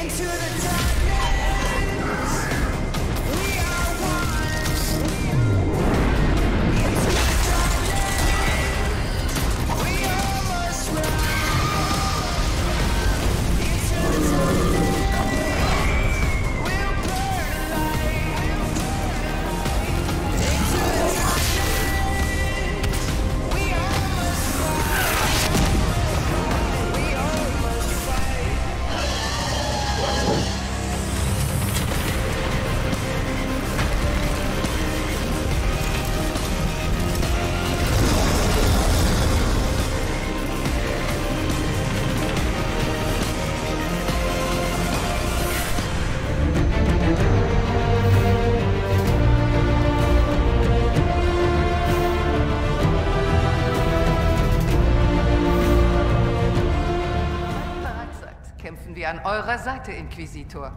An eurer Seite, Inquisitor.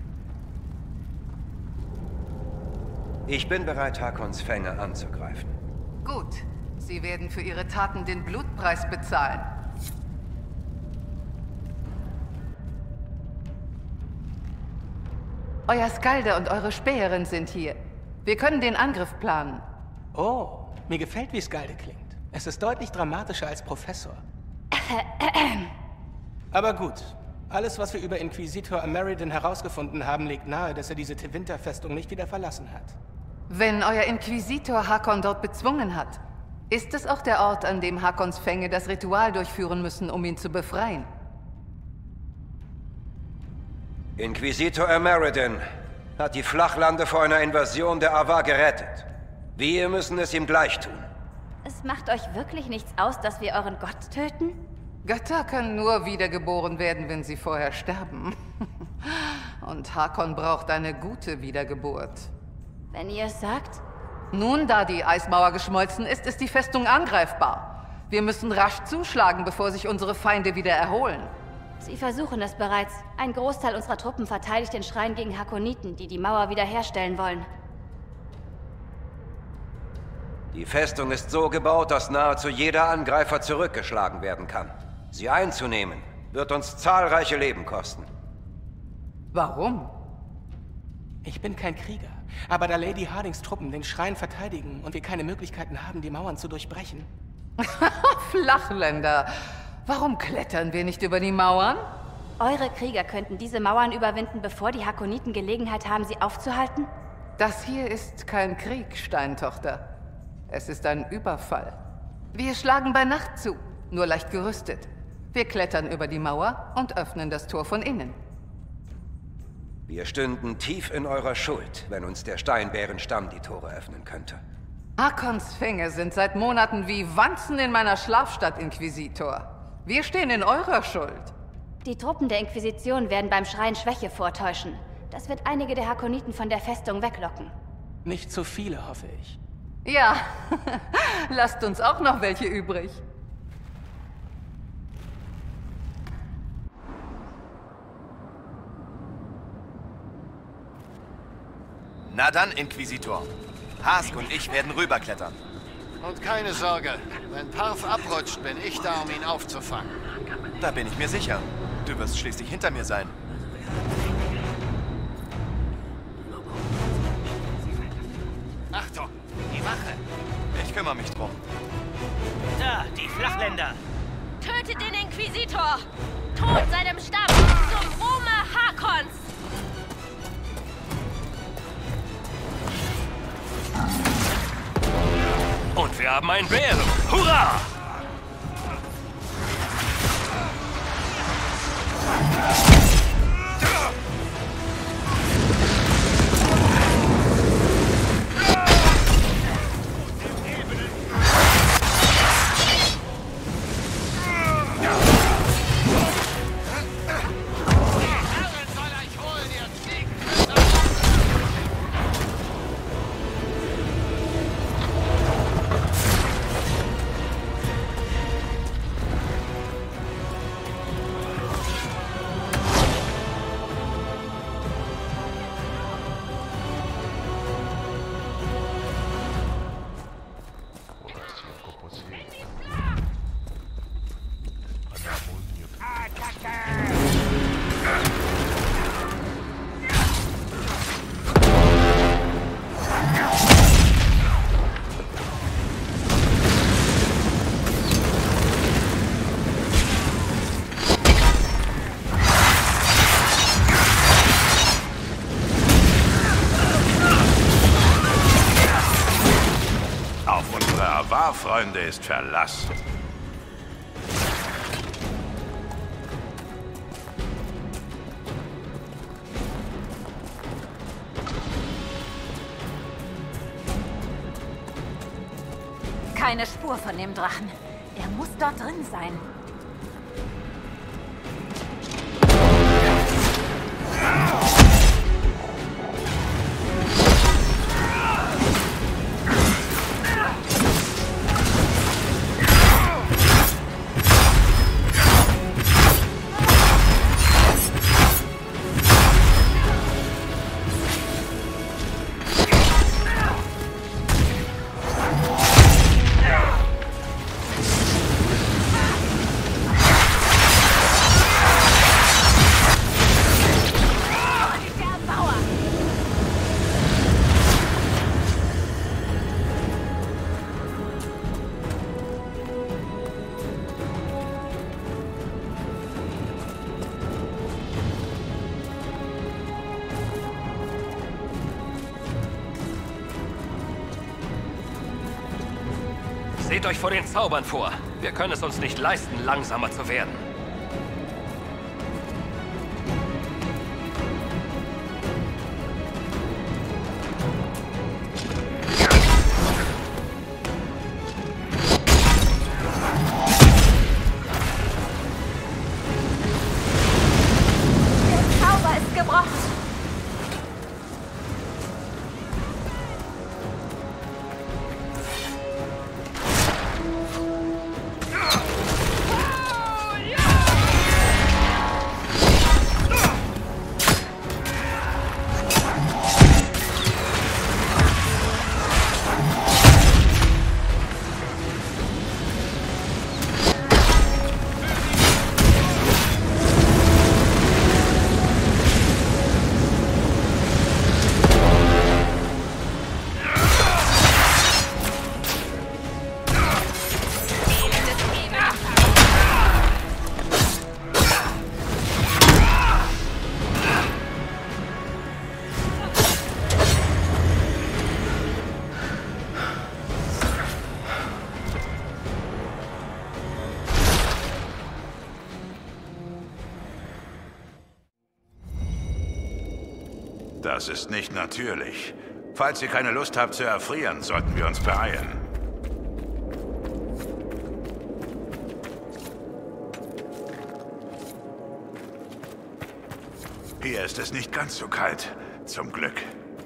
Ich bin bereit, Hakons Fänge anzugreifen. Gut. Sie werden für ihre Taten den Blutpreis bezahlen. Euer Skalde und eure Späherin sind hier. Wir können den Angriff planen. Oh, mir gefällt, wie Skalde klingt. Es ist deutlich dramatischer als Professor. Aber gut. Alles, was wir über Inquisitor Ameriden herausgefunden haben, legt nahe, dass er diese Tevinter-Festung nicht wieder verlassen hat. Wenn euer Inquisitor Hakon dort bezwungen hat, ist es auch der Ort, an dem Hakons Fänge das Ritual durchführen müssen, um ihn zu befreien. Inquisitor Ameriden hat die Flachlande vor einer Invasion der Avar gerettet. Wir müssen es ihm gleich tun. Es macht euch wirklich nichts aus, dass wir euren Gott töten? Götter können nur wiedergeboren werden, wenn sie vorher sterben. Und Hakon braucht eine gute Wiedergeburt. Wenn ihr es sagt? Nun, da die Eismauer geschmolzen ist, ist die Festung angreifbar. Wir müssen rasch zuschlagen, bevor sich unsere Feinde wieder erholen. Sie versuchen es bereits. Ein Großteil unserer Truppen verteidigt den Schrein gegen Hakoniten, die die Mauer wiederherstellen wollen. Die Festung ist so gebaut, dass nahezu jeder Angreifer zurückgeschlagen werden kann. Sie einzunehmen, wird uns zahlreiche Leben kosten. Warum? Ich bin kein Krieger, aber da Lady Hardings Truppen den Schrein verteidigen und wir keine Möglichkeiten haben, die Mauern zu durchbrechen. Flachländer, warum klettern wir nicht über die Mauern? Eure Krieger könnten diese Mauern überwinden, bevor die Hakoniten Gelegenheit haben, sie aufzuhalten? Das hier ist kein Krieg, Steintochter. Es ist ein Überfall. Wir schlagen bei Nacht zu, nur leicht gerüstet. Wir klettern über die Mauer und öffnen das Tor von innen. Wir stünden tief in eurer Schuld, wenn uns der Steinbärenstamm die Tore öffnen könnte. Hakons Fänge sind seit Monaten wie Wanzen in meiner Schlafstadt, Inquisitor. Wir stehen in eurer Schuld. Die Truppen der Inquisition werden beim Schrein Schwäche vortäuschen. Das wird einige der Hakoniten von der Festung weglocken. Nicht zu viele, hoffe ich. Ja, lasst uns auch noch welche übrig. Na dann, Inquisitor. Hask und ich werden rüberklettern. Und keine Sorge, wenn Parf abrutscht, bin ich da, um ihn aufzufangen. Da bin ich mir sicher. Du wirst schließlich hinter mir sein. Achtung, die Wache! Ich kümmere mich drum. Da, die Flachländer. Tötet den Inquisitor! Tod seinem Stamm zum Ruhme Hakons! Und wir haben einen Bären. Hurra! Freunde, ist Verlass. Keine Spur von dem Drachen. Er muss dort drin sein. Seht euch vor den Zaubern vor. Wir können es uns nicht leisten, langsamer zu werden. Der Zauber ist gebrochen. Das ist nicht natürlich. Falls ihr keine Lust habt zu erfrieren, sollten wir uns beeilen. Hier ist es nicht ganz so kalt. Zum Glück.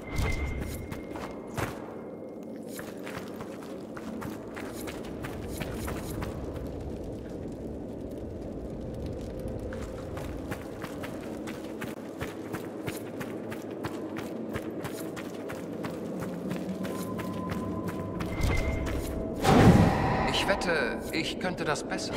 Ich wette, ich könnte das besser.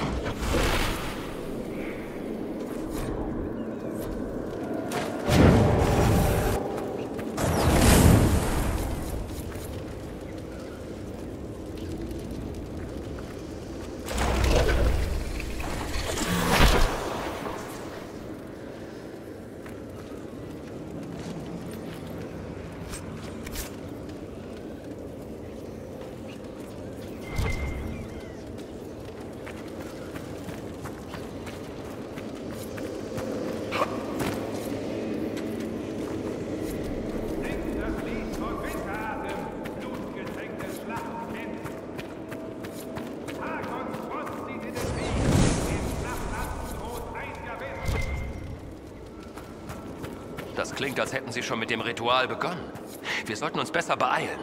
Das klingt, als hätten sie schon mit dem Ritual begonnen. Wir sollten uns besser beeilen.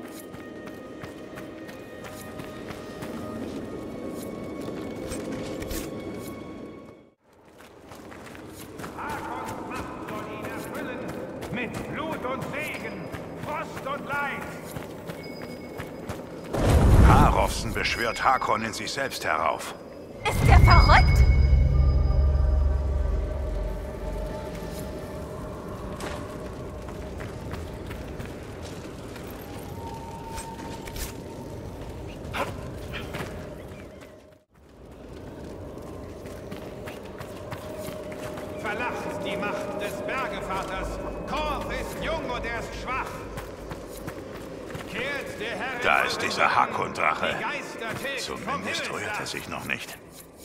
Hakons Macht soll ihn erfüllen. Mit Blut und Regen, Frost und Leid. Harofsen beschwört Hakon in sich selbst herauf. Ist der verrückt? Verlasst die Macht des Bergevaters. Korf ist jung und er ist schwach. Kehrt Da ist dieser Hakon-Drache. Zumindest rührt er sich noch nicht.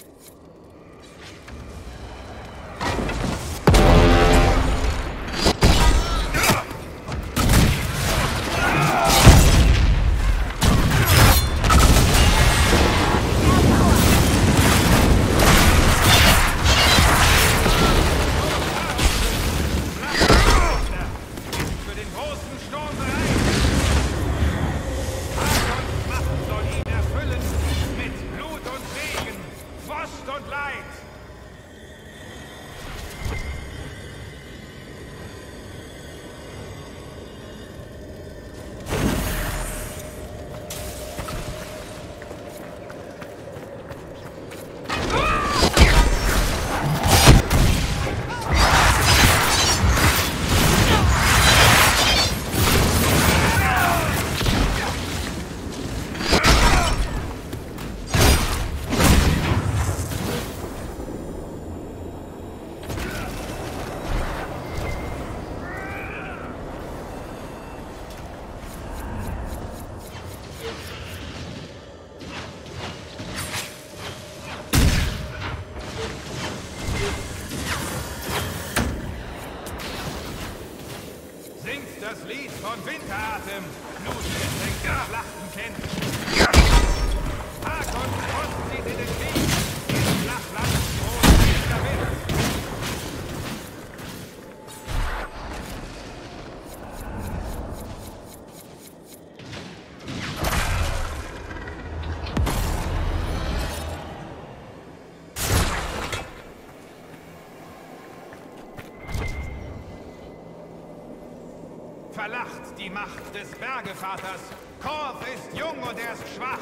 Das Lied von Winteratem, blutgetränkte Schlachten kennt. Hakon Frost zieht in den Krieg, in Flachland droht der Wind. Verlacht die Macht des Bergevaters. Korf ist jung und er ist schwach.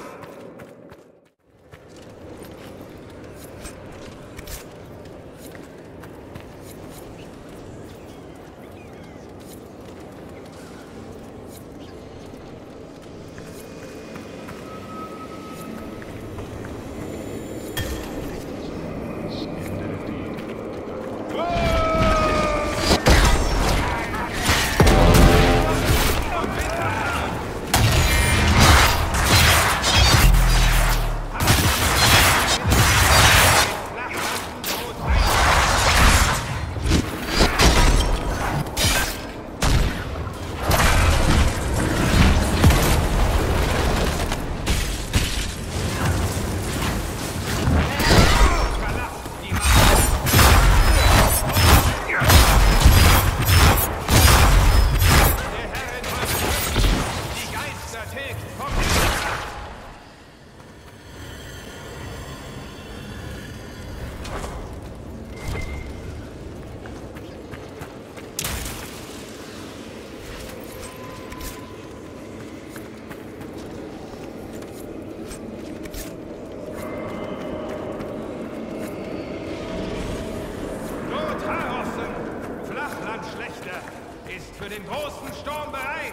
Ist für den großen Sturm bereit.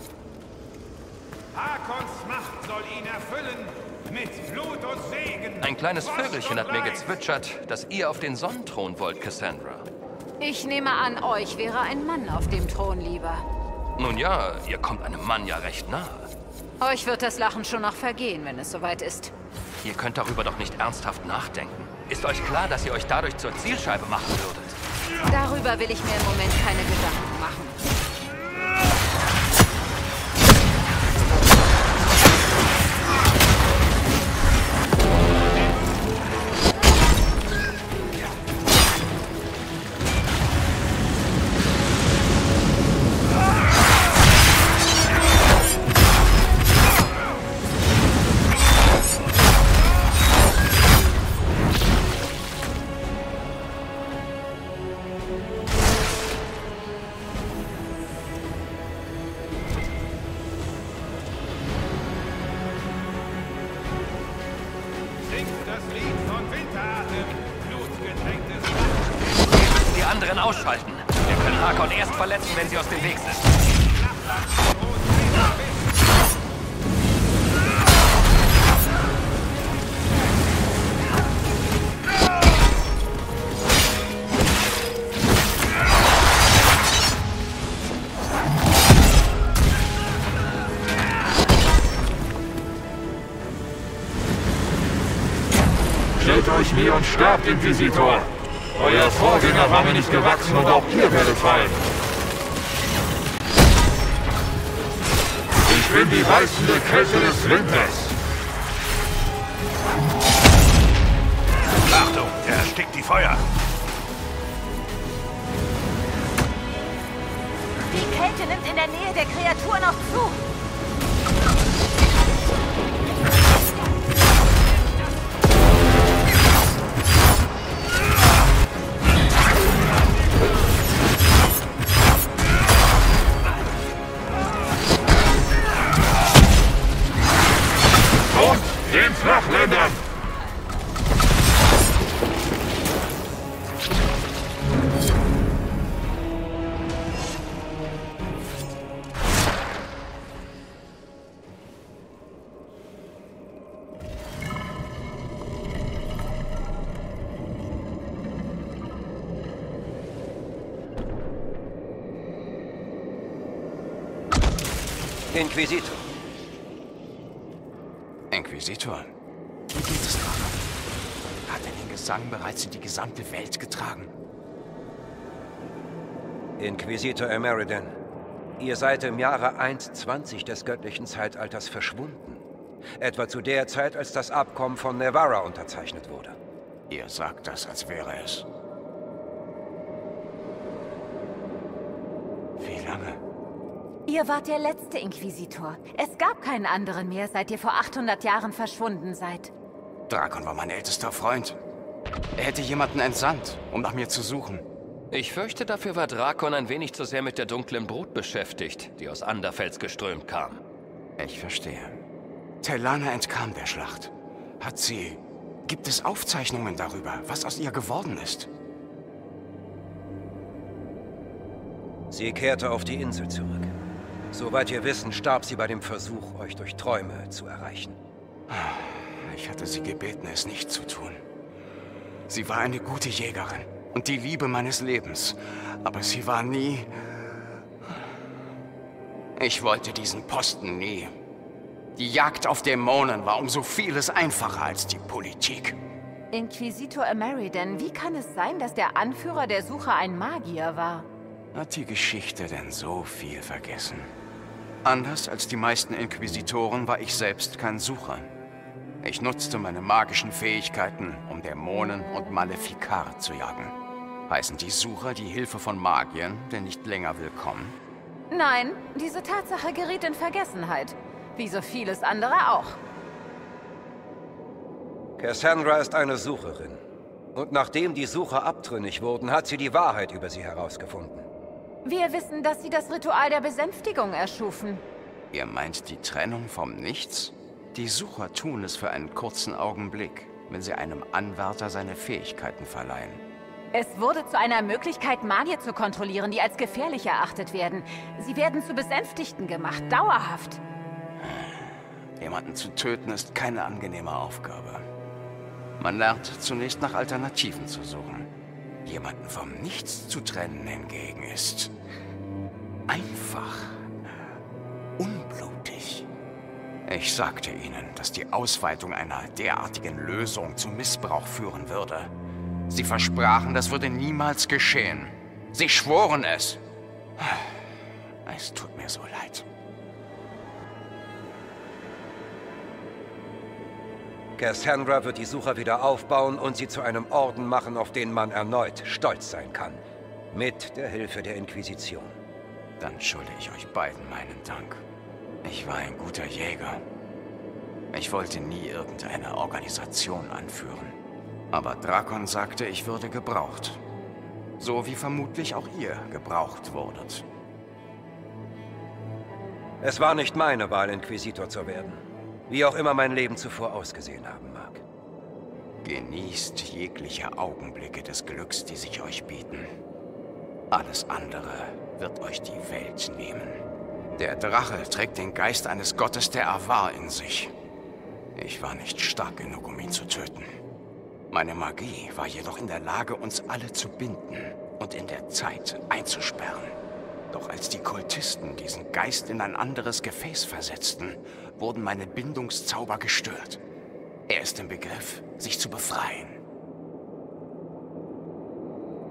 Hakons Macht soll ihn erfüllen mit Blut und Segen. Ein kleines Vögelchen hat mir gezwitschert, dass ihr auf den Sonnenthron wollt, Cassandra. Ich nehme an, euch wäre ein Mann auf dem Thron lieber. Nun ja, ihr kommt einem Mann ja recht nahe. Euch wird das Lachen schon noch vergehen, wenn es soweit ist. Ihr könnt darüber doch nicht ernsthaft nachdenken. Ist euch klar, dass ihr euch dadurch zur Zielscheibe machen würdet? Darüber will ich mir im Moment keine Gedanken machen. Ausschalten. Wir können Hakon erst verletzen, wenn sie aus dem Weg sind. und sterbt, Inquisitor! Euer Vorgänger war mir nicht gewachsen und auch ihr werdet fallen. Ich bin die beißende Kälte des Winters. Achtung, er erstickt die Feuer. Die Kälte nimmt in der Nähe der Kreatur noch zu. Und den Flachländern! Inquisitor. Inquisitor? Wie geht es gerade? Hat er den Gesang bereits in die gesamte Welt getragen? Inquisitor Emeriden, ihr seid im Jahre 120 des göttlichen Zeitalters verschwunden. Etwa zu der Zeit, als das Abkommen von Nevarra unterzeichnet wurde. Ihr sagt das, als wäre es. Wie lange? Ihr wart der letzte Inquisitor. Es gab keinen anderen mehr, seit ihr vor 800 Jahren verschwunden seid. Drakon war mein ältester Freund. Er hätte jemanden entsandt, um nach mir zu suchen. Ich fürchte, dafür war Drakon ein wenig zu sehr mit der dunklen Brut beschäftigt, die aus Anderfels geströmt kam. Ich verstehe. Telana entkam der Schlacht. Hat sie... Gibt es Aufzeichnungen darüber, was aus ihr geworden ist? Sie kehrte auf die Insel zurück. Soweit wir wissen, starb sie bei dem Versuch, euch durch Träume zu erreichen. Ich hatte sie gebeten, es nicht zu tun. Sie war eine gute Jägerin und die Liebe meines Lebens. Aber sie war nie... Ich wollte diesen Posten nie. Die Jagd auf Dämonen war um so vieles einfacher als die Politik. Inquisitor Emeriden, wie kann es sein, dass der Anführer der Sucher ein Magier war? Hat die Geschichte denn so viel vergessen? Anders als die meisten Inquisitoren war ich selbst kein Sucher. Ich nutzte meine magischen Fähigkeiten, um Dämonen und Malefikare zu jagen. Heißen die Sucher die Hilfe von Magiern denn nicht länger willkommen? Nein, diese Tatsache geriet in Vergessenheit. Wie so vieles andere auch. Cassandra ist eine Sucherin. Und nachdem die Sucher abtrünnig wurden, hat sie die Wahrheit über sie herausgefunden. Wir wissen, dass sie das Ritual der Besänftigung erschufen. Ihr meint die Trennung vom Nichts? Die Sucher tun es für einen kurzen Augenblick, wenn sie einem Anwärter seine Fähigkeiten verleihen. Es wurde zu einer Möglichkeit, Magier zu kontrollieren, die als gefährlich erachtet werden. Sie werden zu Besänftigten gemacht, dauerhaft. Jemanden zu töten ist keine angenehme Aufgabe. Man lernt zunächst nach Alternativen zu suchen. Jemanden vom Nichts zu trennen hingegen ist einfach unblutig. Ich sagte ihnen, dass die Ausweitung einer derartigen Lösung zu Missbrauch führen würde. Sie versprachen, das würde niemals geschehen. Sie schworen es. Es tut mir so leid. Cassandra wird die Sucher wieder aufbauen und sie zu einem Orden machen, auf den man erneut stolz sein kann. Mit der Hilfe der Inquisition. Dann schulde ich euch beiden meinen Dank. Ich war ein guter Jäger. Ich wollte nie irgendeine Organisation anführen. Aber Drakon sagte, ich würde gebraucht. So wie vermutlich auch ihr gebraucht wurdet. Es war nicht meine Wahl, Inquisitor zu werden. Wie auch immer mein Leben zuvor ausgesehen haben mag. Genießt jegliche Augenblicke des Glücks, die sich euch bieten. Alles andere wird euch die Welt nehmen. Der Drache trägt den Geist eines Gottes der Avar in sich. Ich war nicht stark genug, um ihn zu töten. Meine Magie war jedoch in der Lage, uns alle zu binden und in der Zeit einzusperren. Doch als die Kultisten diesen Geist in ein anderes Gefäß versetzten, wurden meine Bindungszauber gestört. Er ist im Begriff, sich zu befreien.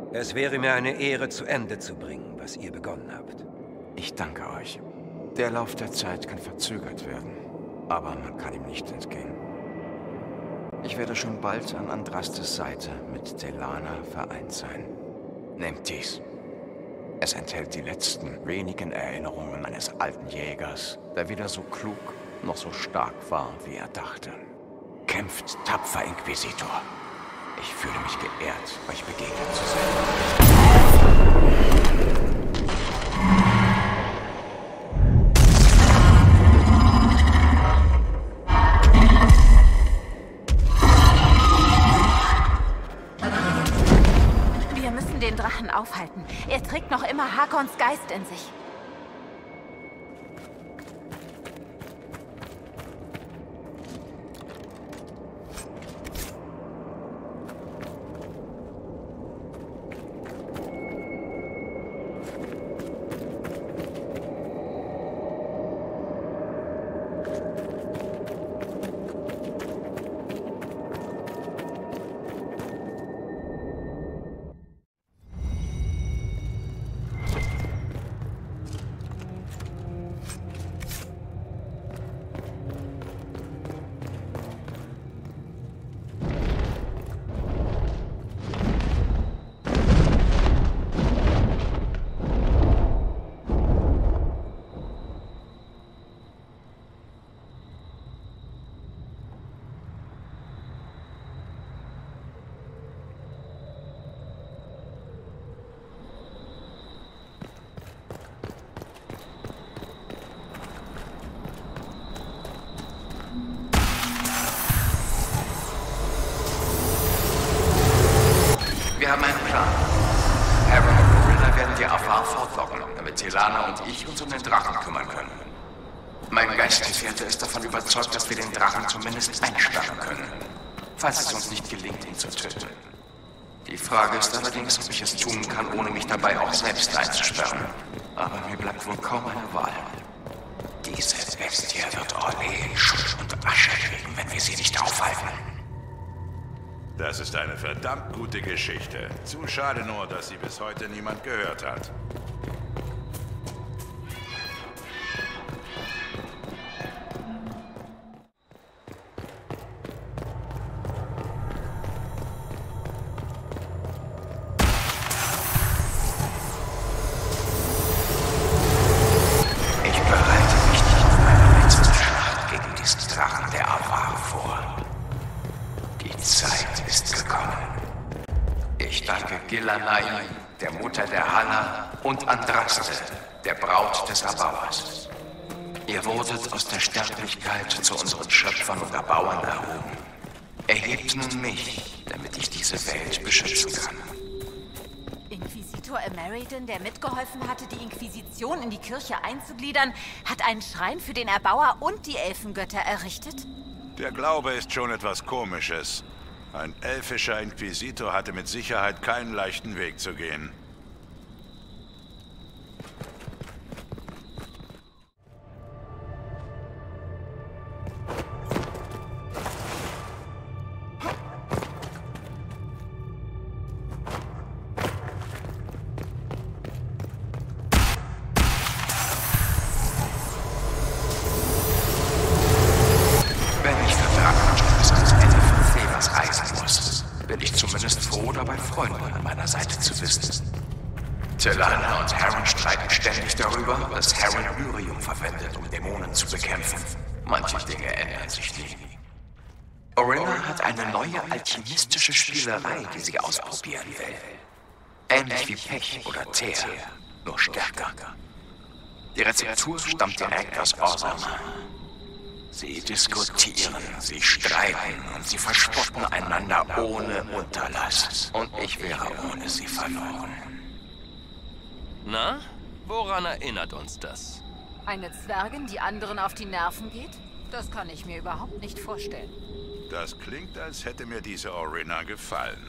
Es wäre mir eine Ehre, zu Ende zu bringen, was ihr begonnen habt. Ich danke euch. Der Lauf der Zeit kann verzögert werden, aber man kann ihm nicht entgehen. Ich werde schon bald an Andrastes Seite mit Telana vereint sein. Nehmt dies. Es enthält die letzten wenigen Erinnerungen eines alten Jägers, der weder so klug noch so stark war, wie er dachte. Kämpft tapfer, Inquisitor. Ich fühle mich geehrt, euch begegnet zu sein. Wir müssen den Drachen aufhalten. Er trägt noch immer Hakons Geist in sich. Wir haben einen Plan. Aaron und Orilla werden die Afar fortlocken, damit Telana und ich uns um den Drachen kümmern können. Mein Geistgefährte ist davon überzeugt, dass wir den Drachen zumindest einsperren können, falls es uns nicht gelingt, ihn zu töten. Die Frage ist allerdings, ob ich es tun kann, ohne mich dabei auch selbst einzusperren. Aber mir bleibt wohl kaum eine Wahl. Diese Bestie wird Orlais in Schutt und Asche kriegen, wenn wir sie nicht aufhalten. Das ist eine verdammt gute Geschichte. Zu schade nur, dass sie bis heute niemand gehört hat. Ich bereite mich nicht auf meine letzte Schlacht gegen diesen Drachen der Afar vor. Die Zeit ist gekommen. Ich danke Gillanai, der Mutter der Halla, und Andraste, der Braut des Erbauers. Ihr wurdet aus der Sterblichkeit zu unseren Schöpfern und Erbauern erhoben. Erhebt nun mich, damit ich diese Welt beschützen kann. Inquisitor Emeriden, der mitgeholfen hatte, die Inquisition in die Kirche einzugliedern, hat einen Schrein für den Erbauer und die Elfengötter errichtet? Der Glaube ist schon etwas Komisches. Ein elfischer Inquisitor hatte mit Sicherheit keinen leichten Weg zu gehen. Bin ich zumindest froh, dabei Freunde an meiner Seite zu wissen. Telana und Harren streiten ständig darüber, dass Harren Lyrium verwendet, um Dämonen zu bekämpfen. Manche Dinge ändern sich nie. Orilla hat eine neue alchemistische Spielerei, die sie ausprobieren will. Ähnlich wie Pech oder Teer, nur stärker. Die Rezeptur stammt direkt aus Orzammar. Sie diskutieren, sie streiten und sie verspotten einander ohne Unterlass. Und ich wäre ohne sie verloren. Na, woran erinnert uns das? Eine Zwergin, die anderen auf die Nerven geht? Das kann ich mir überhaupt nicht vorstellen. Das klingt, als hätte mir diese Orilla gefallen.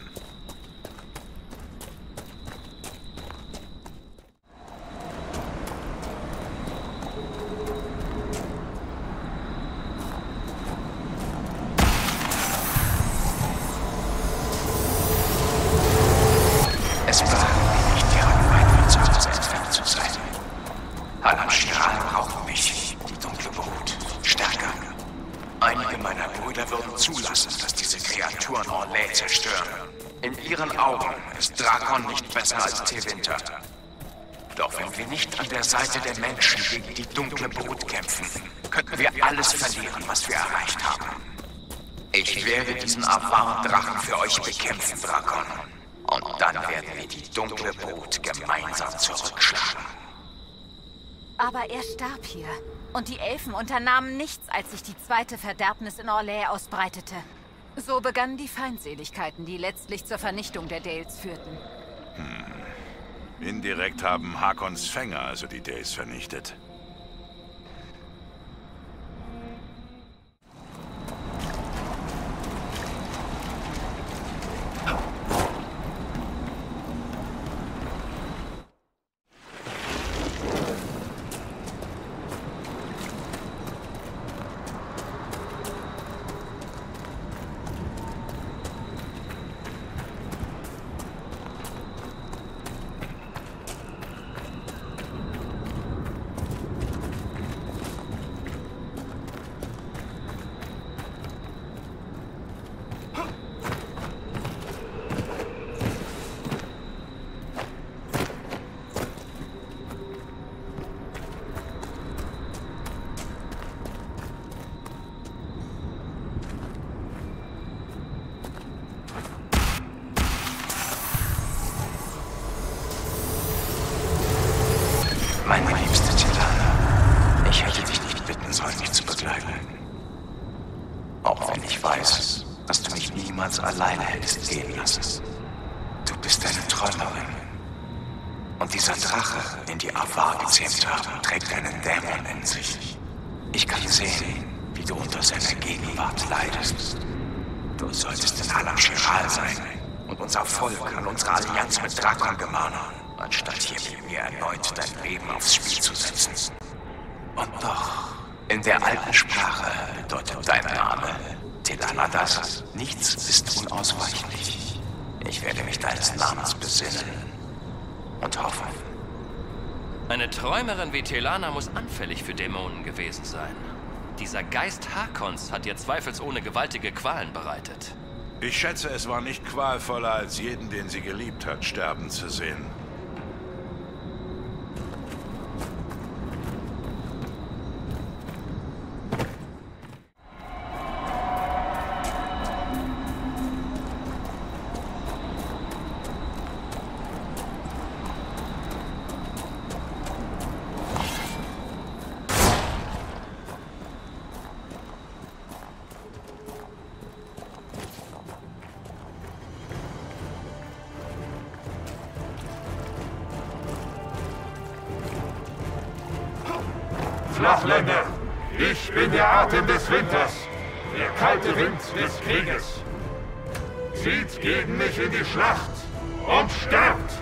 Es bleibt Orlais zerstören. In ihren Augen ist Drakon nicht besser als Tevinter. Doch wenn wir nicht an der Seite der Menschen gegen die dunkle Brut kämpfen, könnten wir alles verlieren, was wir erreicht haben. Ich werde diesen Avar-Drachen für euch bekämpfen, Drakon. Und dann werden wir die dunkle Brut gemeinsam zurückschlagen. Aber er starb hier. Und die Elfen unternahmen nichts, als sich die zweite Verderbnis in Orlais ausbreitete. So begannen die Feindseligkeiten, die letztlich zur Vernichtung der Dales führten. Indirekt haben Hakons Fänger also die Dales vernichtet. Meine liebste Tilana, ich hätte dich nicht bitten sollen, mich zu begleiten. Auch wenn ich weiß, dass du mich niemals alleine hättest gehen lassen. Du bist eine Träumerin. Und dieser Drache, den die Avar gezähmt haben, trägt einen Dämon in sich. Ich kann sehen, wie du unter seiner Gegenwart leidest. Du solltest in Al-Shiral sein und unser Volk an unsere Allianz mit Drakon gemahnen, anstatt hier mit mir erneut dein Leben aufs Spiel zu setzen. Und doch, in der alten Sprache bedeutet dein Name, Tilana, das: nichts ist unausweichlich. Ich werde mich deines Namens besinnen und hoffen. Eine Träumerin wie Tilana muss anfällig für Dämonen gewesen sein. Dieser Geist Hakons hat ihr zweifelsohne gewaltige Qualen bereitet. Ich schätze, es war nicht qualvoller, als jeden, den sie geliebt hat, sterben zu sehen. Flachländer, ich bin der Atem des Winters, der kalte Wind des Krieges. Zieht gegen mich in die Schlacht und sterbt!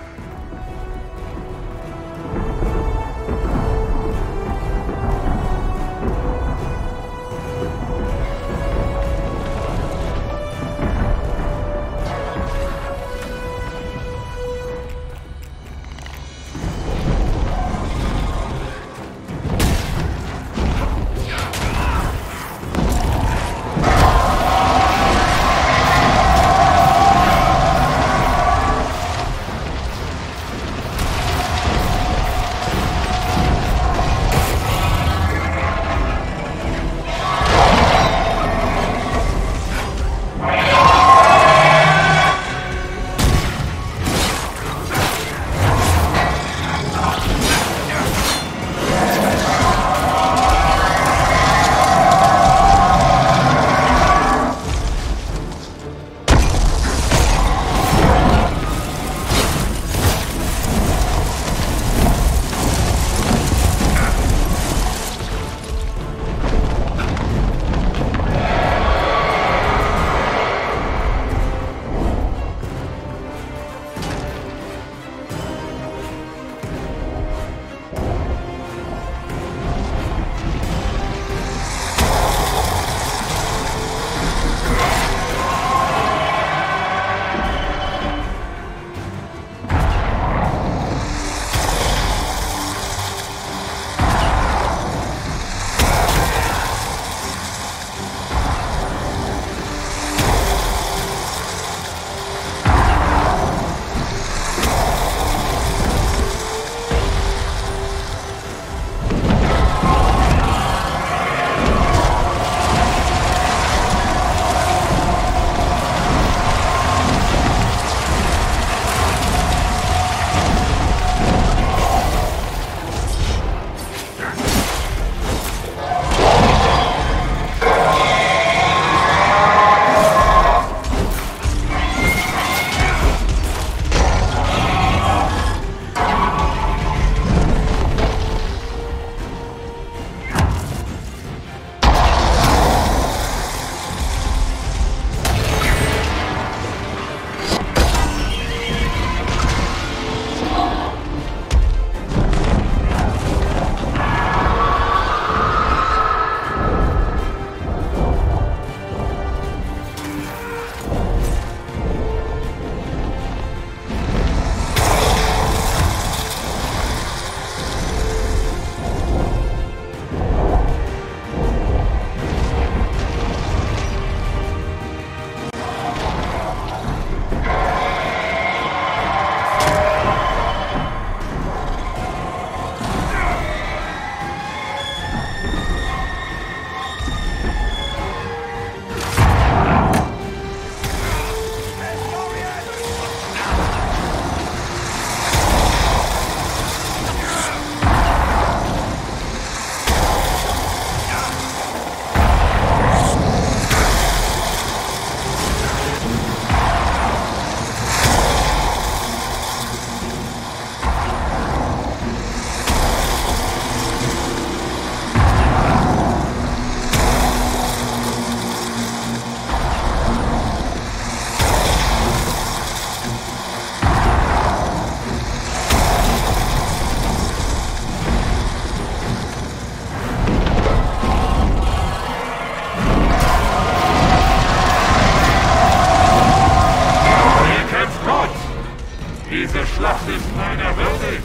ist meiner würdig.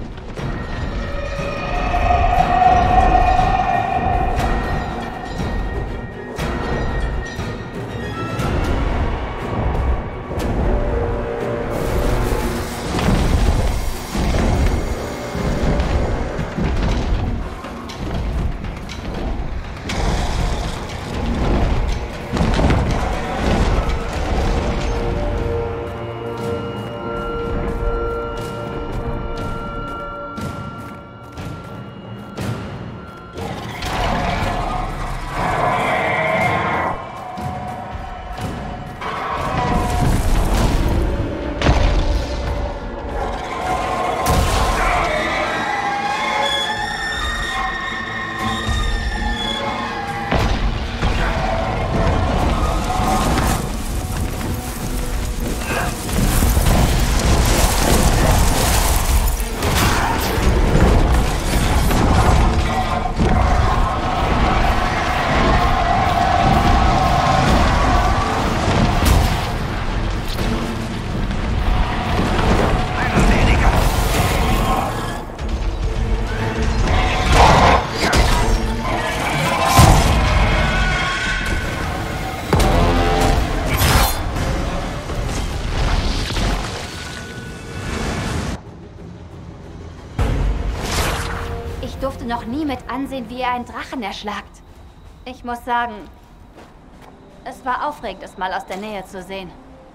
Ich durfte noch nie mit ansehen, wie ihr einen Drachen erschlagt. Ich muss sagen, es war aufregend, es mal aus der Nähe zu sehen.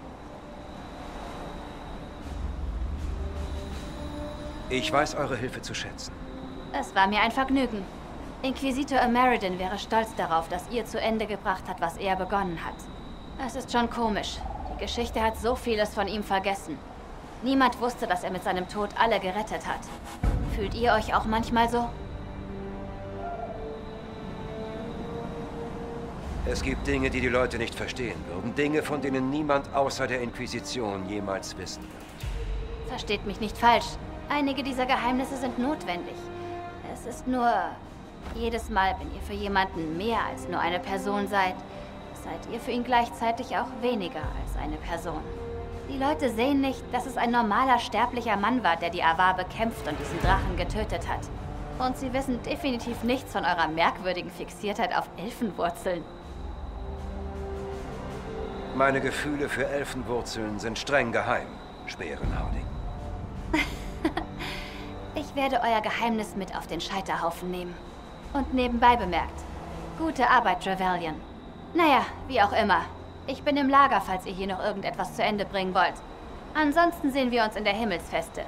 Ich weiß eure Hilfe zu schätzen. Es war mir ein Vergnügen. Inquisitor Ameriden wäre stolz darauf, dass ihr zu Ende gebracht habt, was er begonnen hat. Es ist schon komisch. Die Geschichte hat so vieles von ihm vergessen. Niemand wusste, dass er mit seinem Tod alle gerettet hat. Fühlt ihr euch auch manchmal so? Es gibt Dinge, die die Leute nicht verstehen würden. Dinge, von denen niemand außer der Inquisition jemals wissen wird. Versteht mich nicht falsch. Einige dieser Geheimnisse sind notwendig. Es ist nur, jedes Mal, wenn ihr für jemanden mehr als nur eine Person seid, seid ihr für ihn gleichzeitig auch weniger als eine Person. Die Leute sehen nicht, dass es ein normaler, sterblicher Mann war, der die Avar bekämpft und diesen Drachen getötet hat. Und sie wissen definitiv nichts von eurer merkwürdigen Fixiertheit auf Elfenwurzeln. Meine Gefühle für Elfenwurzeln sind streng geheim, Speerenharding. Ich werde euer Geheimnis mit auf den Scheiterhaufen nehmen. Und nebenbei bemerkt, gute Arbeit, Trevelyan. Naja, wie auch immer. Ich bin im Lager, falls ihr hier noch irgendetwas zu Ende bringen wollt. Ansonsten sehen wir uns in der Himmelsfeste.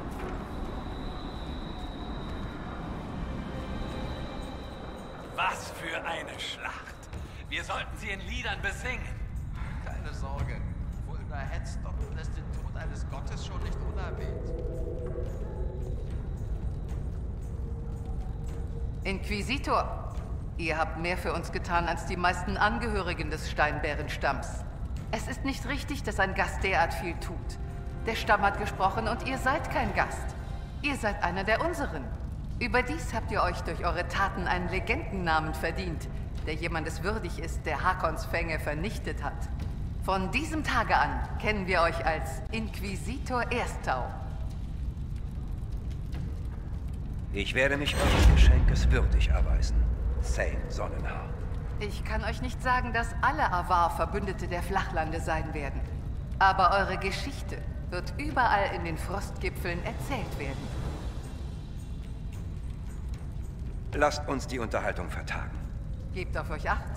Was für eine Schlacht. Wir sollten sie in Liedern besingen. Keine Sorge. Fulda Headstock lässt den Tod eines Gottes schon nicht unerwähnt. Inquisitor, ihr habt mehr für uns getan als die meisten Angehörigen des Steinbärenstamms. Es ist nicht richtig, dass ein Gast derart viel tut. Der Stamm hat gesprochen und ihr seid kein Gast. Ihr seid einer der unseren. Überdies habt ihr euch durch eure Taten einen Legendennamen verdient, der jemandes würdig ist, der Hakons Fänge vernichtet hat. Von diesem Tage an kennen wir euch als Inquisitor Erstau. Ich werde mich eures Geschenkes würdig erweisen, Thane Sonnenhaar. Ich kann euch nicht sagen, dass alle Avar Verbündete der Flachlande sein werden. Aber eure Geschichte wird überall in den Frostgipfeln erzählt werden. Lasst uns die Unterhaltung vertagen. Gebt auf euch Acht.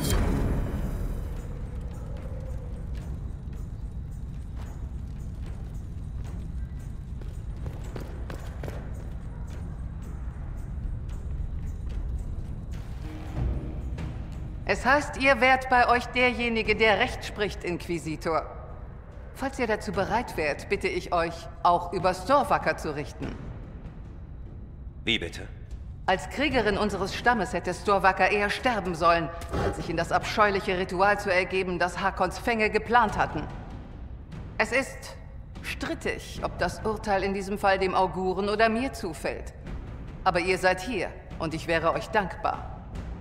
Es heißt, ihr wärt bei euch derjenige, der Recht spricht, Inquisitor. Falls ihr dazu bereit wärt, bitte ich euch, auch über Storvacker zu richten. Wie bitte? Als Kriegerin unseres Stammes hätte Storvacker eher sterben sollen, als sich in das abscheuliche Ritual zu ergeben, das Hakons Fänge geplant hatten. Es ist strittig, ob das Urteil in diesem Fall dem Auguren oder mir zufällt. Aber ihr seid hier und ich wäre euch dankbar.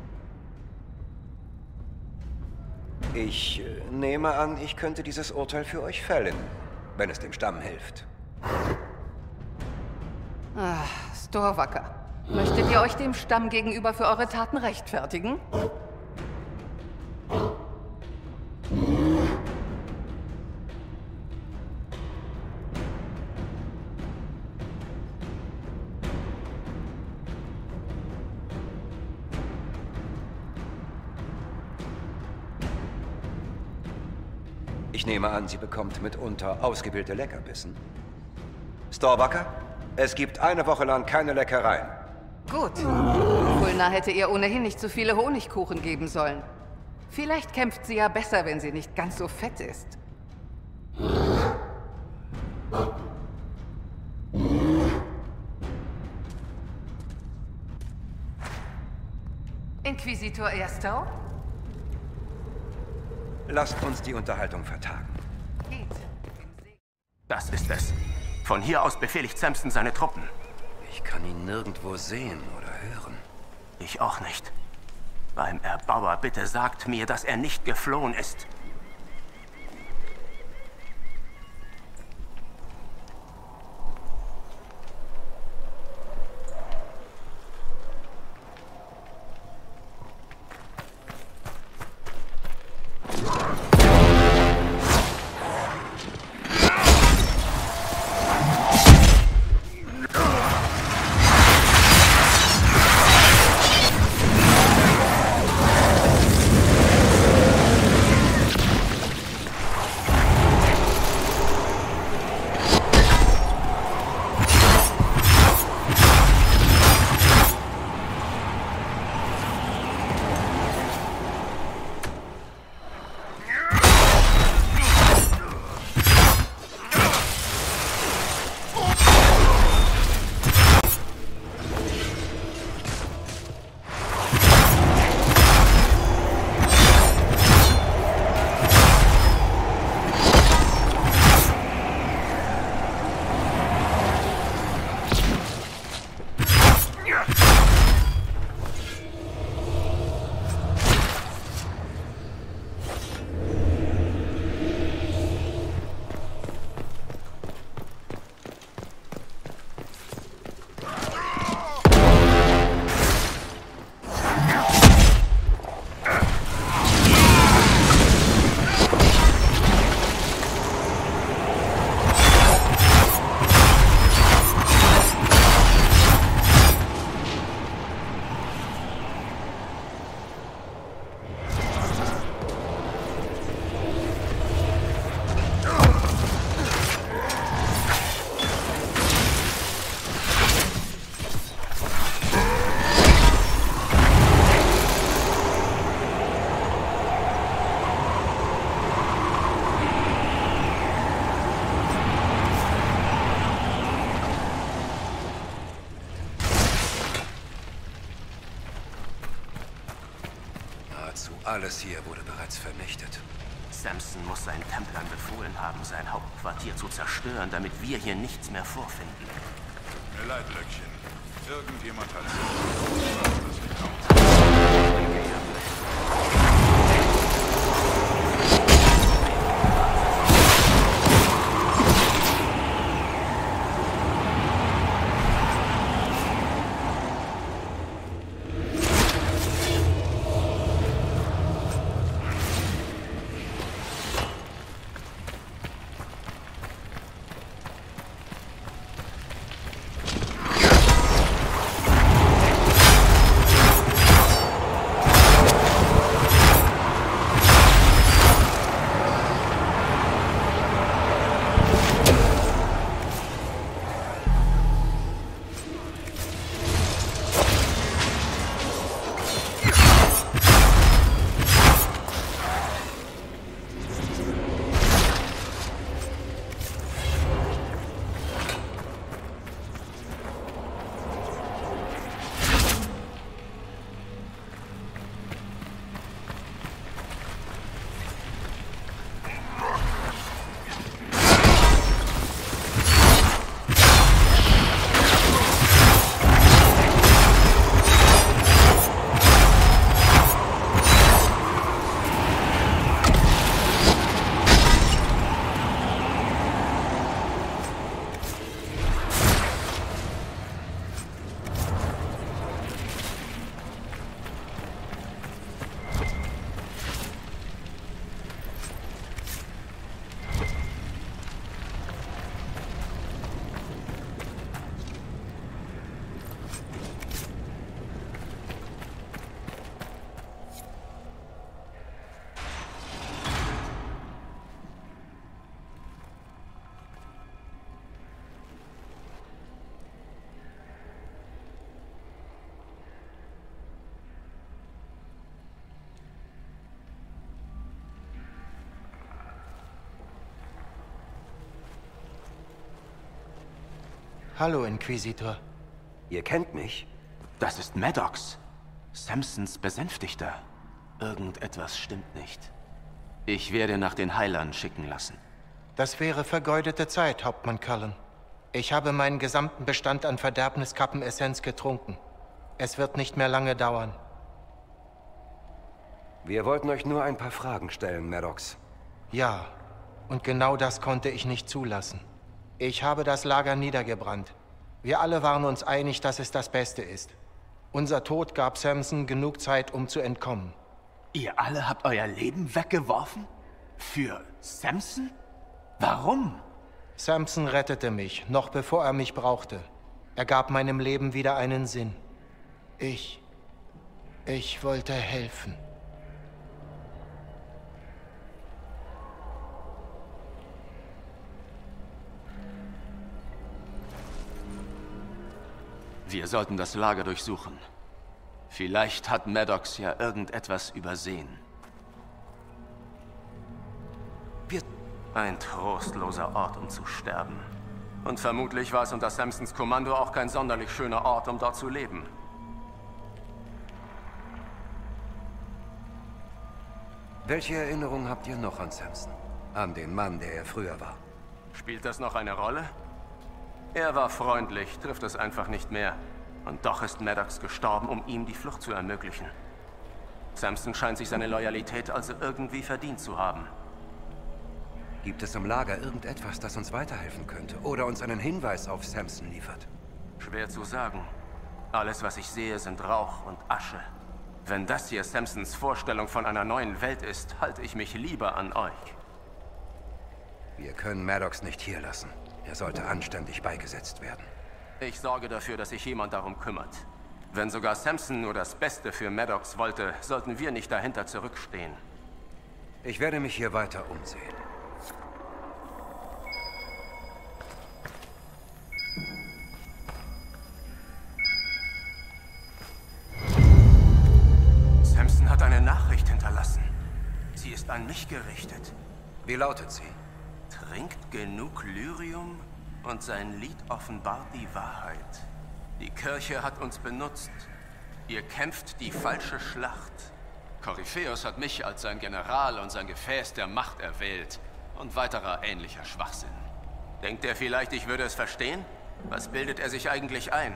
Ich nehme an, ich könnte dieses Urteil für euch fällen, wenn es dem Stamm hilft. Storvacker, möchtet ihr euch dem Stamm gegenüber für eure Taten rechtfertigen? Ich nehme an, sie bekommt mitunter ausgewählte Leckerbissen. Storvacker, es gibt eine Woche lang keine Leckereien. Gut. Fulna hätte ihr ohnehin nicht so viele Honigkuchen geben sollen. Vielleicht kämpft sie ja besser, wenn sie nicht ganz so fett ist. Inquisitor Erstau? Lasst uns die Unterhaltung vertagen. Das ist es. Von hier aus befehligt Samson seine Truppen. Ich kann ihn nirgendwo sehen oder hören. Ich auch nicht. Beim Erbauer, bitte sagt mir, dass er nicht geflohen ist. Nahezu alles hier wurde bereits vernichtet. Samson muss seinen Templern befohlen haben, sein Hauptquartier zu zerstören, damit wir hier nichts mehr vorfinden. Mir leid, Löckchen. Irgendjemand hat Hallo, Inquisitor. Ihr kennt mich? Das ist Maddox, Samsons Besänftigter. Irgendetwas stimmt nicht. Ich werde nach den Heilern schicken lassen. Das wäre vergeudete Zeit, Hauptmann Cullen. Ich habe meinen gesamten Bestand an Verderbniskappenessenz getrunken. Es wird nicht mehr lange dauern. Wir wollten euch nur ein paar Fragen stellen, Maddox. Ja, und genau das konnte ich nicht zulassen. Ich habe das Lager niedergebrannt. Wir alle waren uns einig, dass es das Beste ist. Unser Tod gab Samson genug Zeit, um zu entkommen. Ihr alle habt euer Leben weggeworfen? Für Samson? Warum? Samson rettete mich, noch bevor er mich brauchte. Er gab meinem Leben wieder einen Sinn. Ich wollte helfen. Wir sollten das Lager durchsuchen. Vielleicht hat Maddox ja irgendetwas übersehen. Ein trostloser Ort, um zu sterben. Und vermutlich war es unter Samsons Kommando auch kein sonderlich schöner Ort, um dort zu leben. Welche Erinnerung habt ihr noch an Samson? An den Mann, der er früher war? Spielt das noch eine Rolle? Er war freundlich, trifft es einfach nicht mehr. Und doch ist Maddox gestorben, um ihm die Flucht zu ermöglichen. Samson scheint sich seine Loyalität also irgendwie verdient zu haben. Gibt es im Lager irgendetwas, das uns weiterhelfen könnte oder uns einen Hinweis auf Samson liefert? Schwer zu sagen. Alles, was ich sehe, sind Rauch und Asche. Wenn das hier Samsons Vorstellung von einer neuen Welt ist, halte ich mich lieber an euch. Wir können Maddox nicht hier lassen. Er sollte anständig beigesetzt werden. Ich sorge dafür, dass sich jemand darum kümmert. Wenn sogar Samson nur das Beste für Maddox wollte, sollten wir nicht dahinter zurückstehen. Ich werde mich hier weiter umsehen. Samson hat eine Nachricht hinterlassen. Sie ist an mich gerichtet. Wie lautet sie? Trinkt genug Lyrium und sein Lied offenbart die Wahrheit. Die Kirche hat uns benutzt. Ihr kämpft die falsche Schlacht. Korypheus hat mich als sein General und sein Gefäß der Macht erwählt. Und weiterer ähnlicher Schwachsinn. Denkt er vielleicht, ich würde es verstehen? Was bildet er sich eigentlich ein?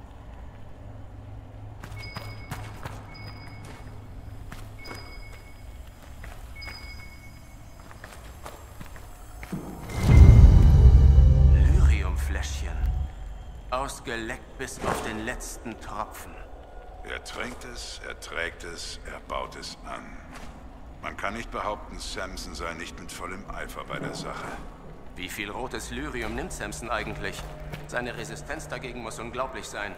Lyriumfläschchen. Ausgeleckt bis auf den letzten Tropfen. Er trinkt es, er trägt es, er baut es an. Man kann nicht behaupten, Samson sei nicht mit vollem Eifer bei der Sache. Wie viel rotes Lyrium nimmt Samson eigentlich? Seine Resistenz dagegen muss unglaublich sein.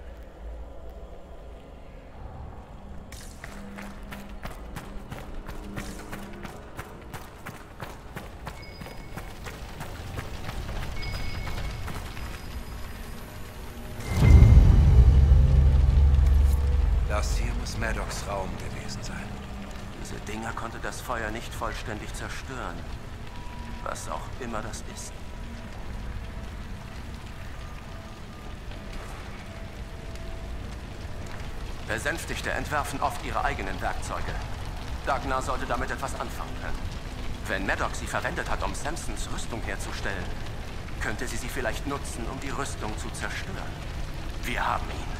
Das hier muss Maddox Raum gewesen sein. Diese Dinger konnte das Feuer nicht vollständig zerstören. Was auch immer das ist. Besänftigte entwerfen oft ihre eigenen Werkzeuge. Dagnar sollte damit etwas anfangen können. Wenn Maddox sie verwendet hat, um Samsons Rüstung herzustellen, könnte sie vielleicht nutzen, um die Rüstung zu zerstören. Wir haben ihn.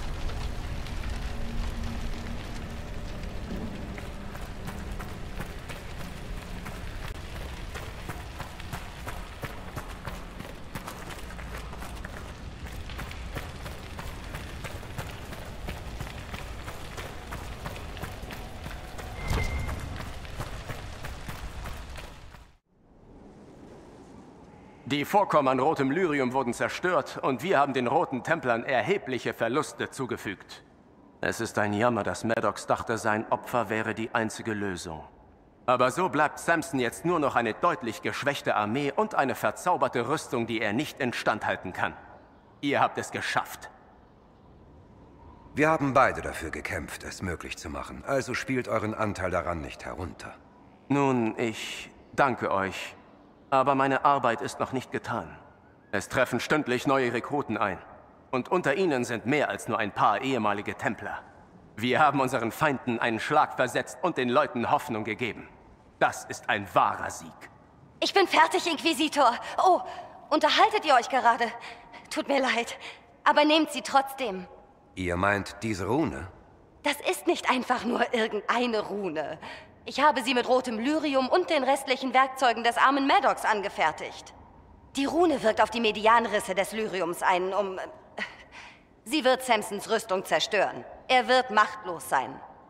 Die Vorkommen an rotem Lyrium wurden zerstört und wir haben den Roten Templern erhebliche Verluste zugefügt. Es ist ein Jammer, dass Maddox dachte, sein Opfer wäre die einzige Lösung. Aber so bleibt Samson jetzt nur noch eine deutlich geschwächte Armee und eine verzauberte Rüstung, die er nicht instand halten kann. Ihr habt es geschafft. Wir haben beide dafür gekämpft, es möglich zu machen. Also spielt euren Anteil daran nicht herunter. Nun, ich danke euch. Aber meine Arbeit ist noch nicht getan. Es treffen stündlich neue Rekruten ein. Und unter ihnen sind mehr als nur ein paar ehemalige Templer. Wir haben unseren Feinden einen Schlag versetzt und den Leuten Hoffnung gegeben. Das ist ein wahrer Sieg. Ich bin fertig, Inquisitor. Oh, unterhaltet ihr euch gerade? Tut mir leid, aber nehmt sie trotzdem. Ihr meint diese Rune? Das ist nicht einfach nur irgendeine Rune. Ich habe sie mit rotem Lyrium und den restlichen Werkzeugen des armen Maddox angefertigt. Die Rune wirkt auf die Medianrisse des Lyriums ein, Sie wird Samsons Rüstung zerstören. Er wird machtlos sein.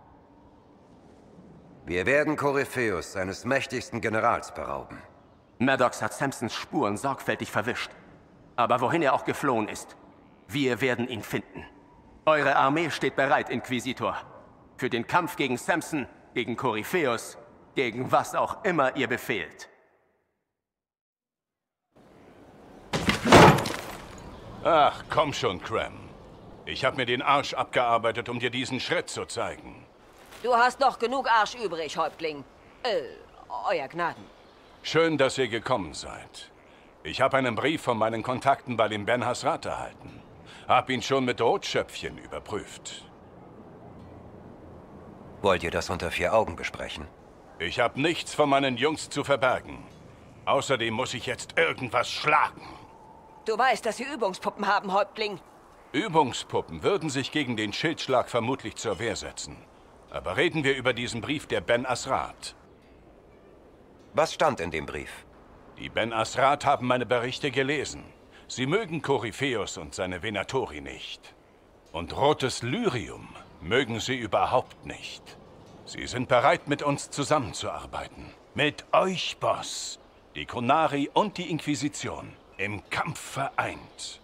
Wir werden Korypheus seines mächtigsten Generals berauben. Maddox hat Samsons Spuren sorgfältig verwischt. Aber wohin er auch geflohen ist, wir werden ihn finden. Eure Armee steht bereit, Inquisitor. Für den Kampf gegen Samson, gegen Korypheus, gegen was auch immer ihr befehlt. Ach, komm schon, Cram. Ich habe mir den Arsch abgearbeitet, um dir diesen Schritt zu zeigen. Du hast noch genug Arsch übrig, Häuptling. Euer Gnaden. Schön, dass ihr gekommen seid. Ich habe einen Brief von meinen Kontakten bei dem Ben Hasrat erhalten. Hab ihn schon mit Rotschöpfchen überprüft. Wollt ihr das unter 4 Augen besprechen? Ich habe nichts von meinen Jungs zu verbergen. Außerdem muss ich jetzt irgendwas schlagen. Du weißt, dass sie Übungspuppen haben, Häuptling. Übungspuppen würden sich gegen den Schildschlag vermutlich zur Wehr setzen. Aber reden wir über diesen Brief der Ben Asrat. Was stand in dem Brief? Die Ben Asrat haben meine Berichte gelesen. Sie mögen Korypheus und seine Venatori nicht. Und rotes Lyrium mögen sie überhaupt nicht. Sie sind bereit, mit uns zusammenzuarbeiten. Mit euch, Boss. Die Qunari und die Inquisition. Im Kampf vereint.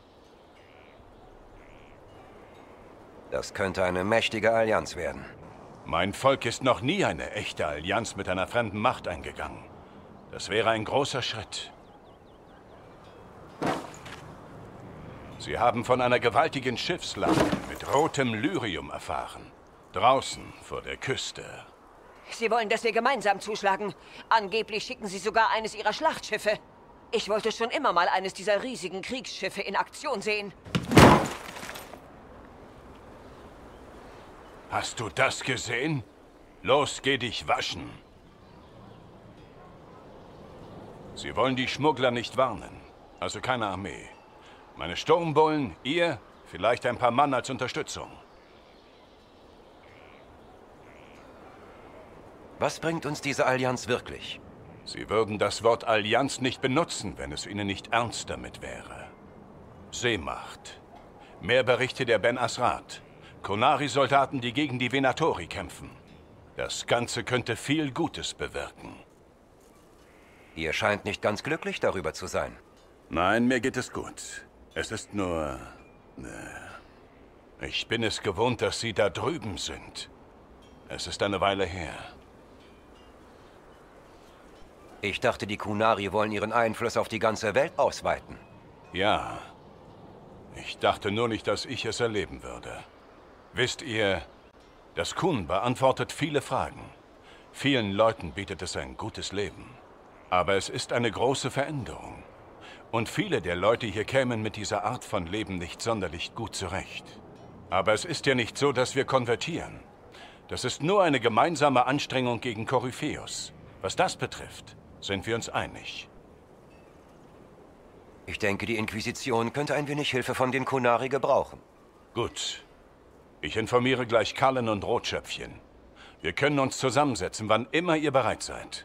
Das könnte eine mächtige Allianz werden. Mein Volk ist noch nie eine echte Allianz mit einer fremden Macht eingegangen. Das wäre ein großer Schritt. Sie haben von einer gewaltigen Schiffsladung mit rotem Lyrium erfahren. Draußen vor der Küste. Sie wollen, dass wir gemeinsam zuschlagen. Angeblich schicken sie sogar eines ihrer Schlachtschiffe. Ich wollte schon immer mal eines dieser riesigen Kriegsschiffe in Aktion sehen. Hast du das gesehen? Los, geh dich waschen. Sie wollen die Schmuggler nicht warnen. Also keine Armee. Meine Sturmbullen, ihr, vielleicht ein paar Mann als Unterstützung. Was bringt uns diese Allianz wirklich? Sie würden das Wort Allianz nicht benutzen, wenn es ihnen nicht ernst damit wäre. Seemacht. Mehr Berichte der Ben Asrat. Qunari-Soldaten, die gegen die Venatori kämpfen. Das Ganze könnte viel Gutes bewirken. Ihr scheint nicht ganz glücklich darüber zu sein. Nein, mir geht es gut. Es ist nur... Ich bin es gewohnt, dass Sie da drüben sind. Es ist eine Weile her. Ich dachte, die Qunari wollen ihren Einfluss auf die ganze Welt ausweiten. Ja. Ich dachte nur nicht, dass ich es erleben würde. Wisst ihr, das Qun beantwortet viele Fragen. Vielen Leuten bietet es ein gutes Leben. Aber es ist eine große Veränderung. Und viele der Leute hier kämen mit dieser Art von Leben nicht sonderlich gut zurecht. Aber es ist ja nicht so, dass wir konvertieren. Das ist nur eine gemeinsame Anstrengung gegen Koryphäus. Was das betrifft, sind wir uns einig. Ich denke, die Inquisition könnte ein wenig Hilfe von den Qunari gebrauchen. Gut. Ich informiere gleich Cullen und Rotschöpfchen. Wir können uns zusammensetzen, wann immer ihr bereit seid.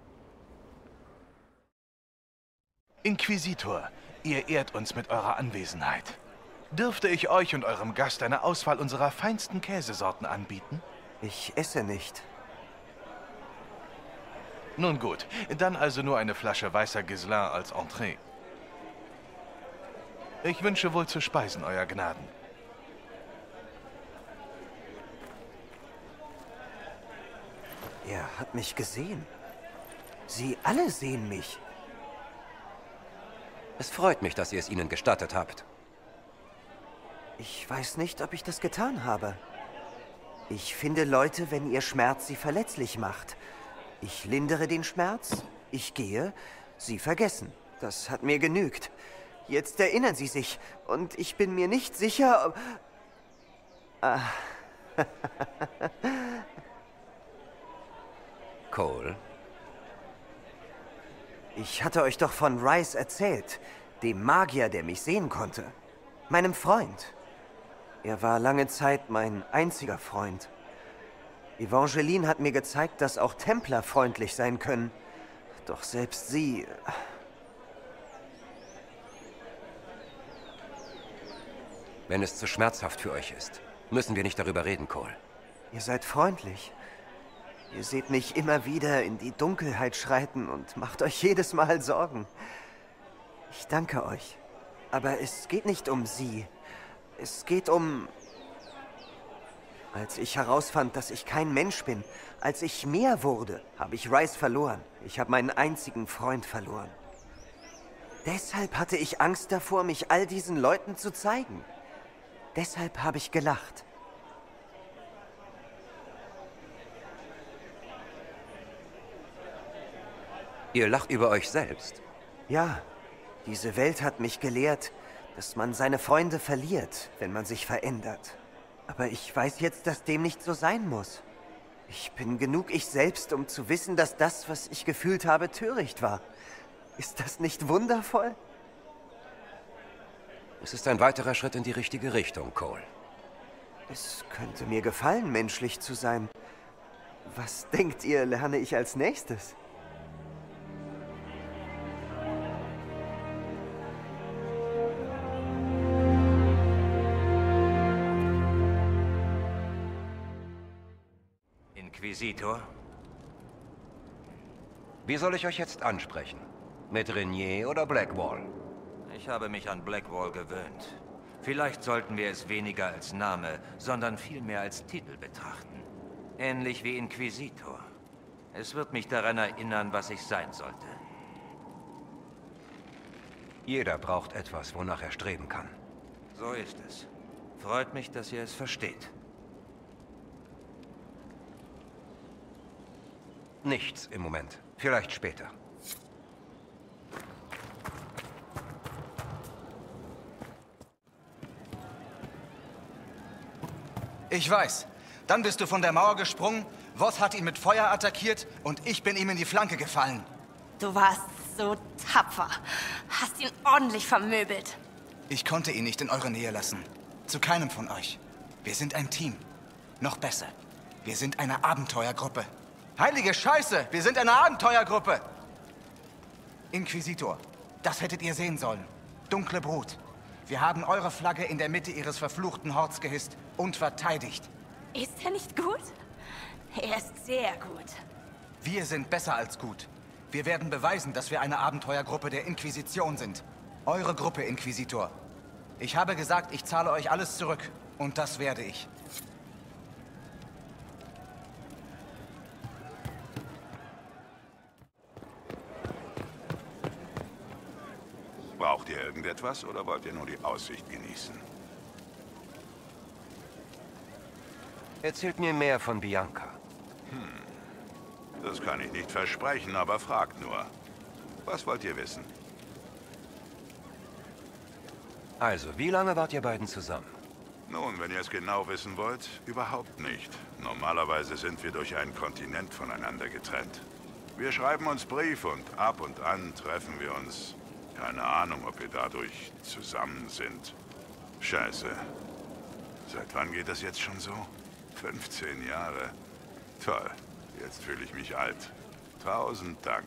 Inquisitor, ihr ehrt uns mit eurer Anwesenheit. Dürfte ich euch und eurem Gast eine Auswahl unserer feinsten Käsesorten anbieten? Ich esse nicht. Nun gut, dann also nur eine Flasche weißer Ghislain als Entree. Ich wünsche wohl zu speisen, Euer Gnaden. Er hat mich gesehen. Sie alle sehen mich. Es freut mich, dass ihr es ihnen gestattet habt. Ich weiß nicht, ob ich das getan habe. Ich finde Leute, wenn ihr Schmerz sie verletzlich macht. Ich lindere den Schmerz, ich gehe, sie vergessen. Das hat mir genügt. Jetzt erinnern sie sich und ich bin mir nicht sicher, ob... Cole? Ich hatte euch doch von Rice erzählt, dem Magier, der mich sehen konnte. Meinem Freund. Er war lange Zeit mein einziger Freund. Evangeline hat mir gezeigt, dass auch Templer freundlich sein können. Doch selbst sie... Wenn es zu schmerzhaft für euch ist, müssen wir nicht darüber reden, Cole. Ihr seid freundlich. Ihr seht mich immer wieder in die Dunkelheit schreiten und macht euch jedes Mal Sorgen. Ich danke euch. Aber es geht nicht um sie. Es geht um... Als ich herausfand, dass ich kein Mensch bin, als ich mehr wurde, habe ich Rice verloren. Ich habe meinen einzigen Freund verloren. Deshalb hatte ich Angst davor, mich all diesen Leuten zu zeigen. Deshalb habe ich gelacht. Ihr lacht über euch selbst. Ja, diese Welt hat mich gelehrt, dass man seine Freunde verliert, wenn man sich verändert. Aber ich weiß jetzt, dass dem nicht so sein muss. Ich bin genug ich selbst, um zu wissen, dass das, was ich gefühlt habe, töricht war. Ist das nicht wundervoll? Es ist ein weiterer Schritt in die richtige Richtung, Cole. Es könnte mir gefallen, menschlich zu sein. Was denkt ihr, lerne ich als nächstes? Inquisitor? Wie soll ich euch jetzt ansprechen? Mit Renier oder Blackwall? Ich habe mich an Blackwall gewöhnt. Vielleicht sollten wir es weniger als Name, sondern vielmehr als Titel betrachten. Ähnlich wie Inquisitor. Es wird mich daran erinnern, was ich sein sollte. Jeder braucht etwas, wonach er streben kann. So ist es. Freut mich, dass ihr es versteht. Nichts im Moment. Vielleicht später. Ich weiß. Dann bist du von der Mauer gesprungen Voss hat ihn mit Feuer attackiert und ich bin ihm in die Flanke gefallen. Du warst so tapfer. Hast ihn ordentlich vermöbelt. Ich konnte ihn nicht in eure Nähe lassen. Zu keinem von euch. Wir sind ein Team. Noch besser. Wir sind eine Abenteuergruppe. Heilige Scheiße, wir sind eine Abenteuergruppe! Inquisitor, das hättet ihr sehen sollen. Dunkle Brut. Wir haben eure Flagge in der Mitte ihres verfluchten Horts gehisst und verteidigt. Ist er nicht gut? Er ist sehr gut. Wir sind besser als gut. Wir werden beweisen, dass wir eine Abenteuergruppe der Inquisition sind. Eure Gruppe, Inquisitor. Ich habe gesagt, ich zahle euch alles zurück. Und das werde ich. Braucht ihr irgendetwas oder wollt ihr nur die Aussicht genießen? Erzählt mir mehr von Bianca. Das kann ich nicht versprechen, aber fragt nur. Was wollt ihr wissen? Also, wie lange wart ihr beiden zusammen? Nun, wenn ihr es genau wissen wollt, überhaupt nicht. Normalerweise sind wir durch einen Kontinent voneinander getrennt. Wir schreiben uns Briefe und ab und an treffen wir uns. Keine Ahnung, ob wir dadurch zusammen sind. Scheiße. Seit wann geht das jetzt schon so? 15 Jahre. Toll. Jetzt fühle ich mich alt. 1000 Dank.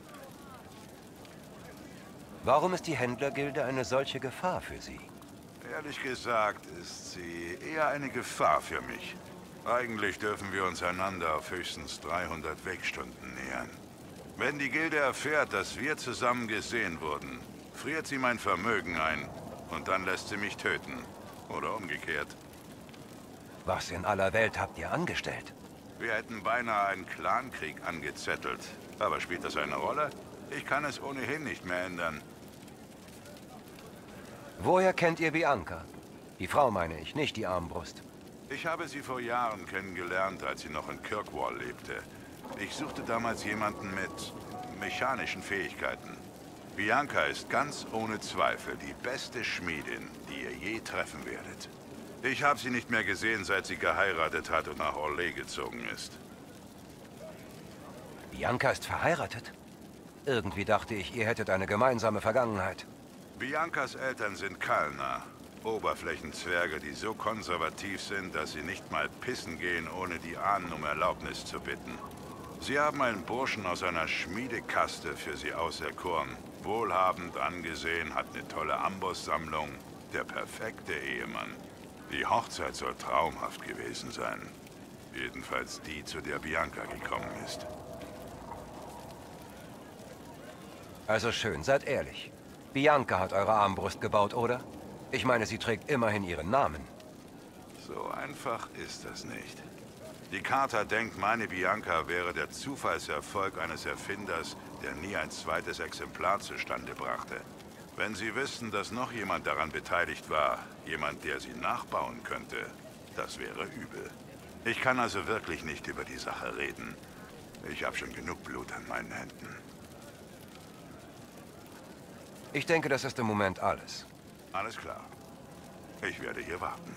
Warum ist die Händlergilde eine solche Gefahr für Sie? Ehrlich gesagt ist sie eher eine Gefahr für mich. Eigentlich dürfen wir uns einander auf höchstens 300 Wegstunden nähern. Wenn die Gilde erfährt, dass wir zusammen gesehen wurden, friert sie mein Vermögen ein und dann lässt sie mich töten. Oder umgekehrt. Was in aller Welt habt ihr angestellt? Wir hätten beinahe einen Clankrieg angezettelt. Aber spielt das eine Rolle? Ich kann es ohnehin nicht mehr ändern. Woher kennt ihr Bianca? Die Frau meine ich, nicht die Armbrust. Ich habe sie vor Jahren kennengelernt, als sie noch in Kirkwall lebte. Ich suchte damals jemanden mit mechanischen Fähigkeiten. Bianca ist ganz ohne Zweifel die beste Schmiedin, die ihr je treffen werdet. Ich habe sie nicht mehr gesehen, seit sie geheiratet hat und nach Orlais gezogen ist. Bianca ist verheiratet? Irgendwie dachte ich, ihr hättet eine gemeinsame Vergangenheit. Biancas Eltern sind Kallner. Oberflächenzwerge, die so konservativ sind, dass sie nicht mal pissen gehen, ohne die Ahnen um Erlaubnis zu bitten. Sie haben einen Burschen aus einer Schmiedekaste für sie auserkoren. Wohlhabend angesehen, hat eine tolle Ambosssammlung. Der perfekte Ehemann. Die Hochzeit soll traumhaft gewesen sein. Jedenfalls die, zu der Bianca gekommen ist. Also schön, seid ehrlich. Bianca hat eure Armbrust gebaut, oder? Ich meine, sie trägt immerhin ihren Namen. So einfach ist das nicht. Die Charta denkt, meine Bianca wäre der Zufallserfolg eines Erfinders, der nie ein zweites Exemplar zustande brachte. Wenn sie wüssten, dass noch jemand daran beteiligt war, jemand, der sie nachbauen könnte, das wäre übel. Ich kann also wirklich nicht über die Sache reden. Ich habe schon genug Blut an meinen Händen. Ich denke, das ist im Moment alles. Alles klar. Ich werde hier warten.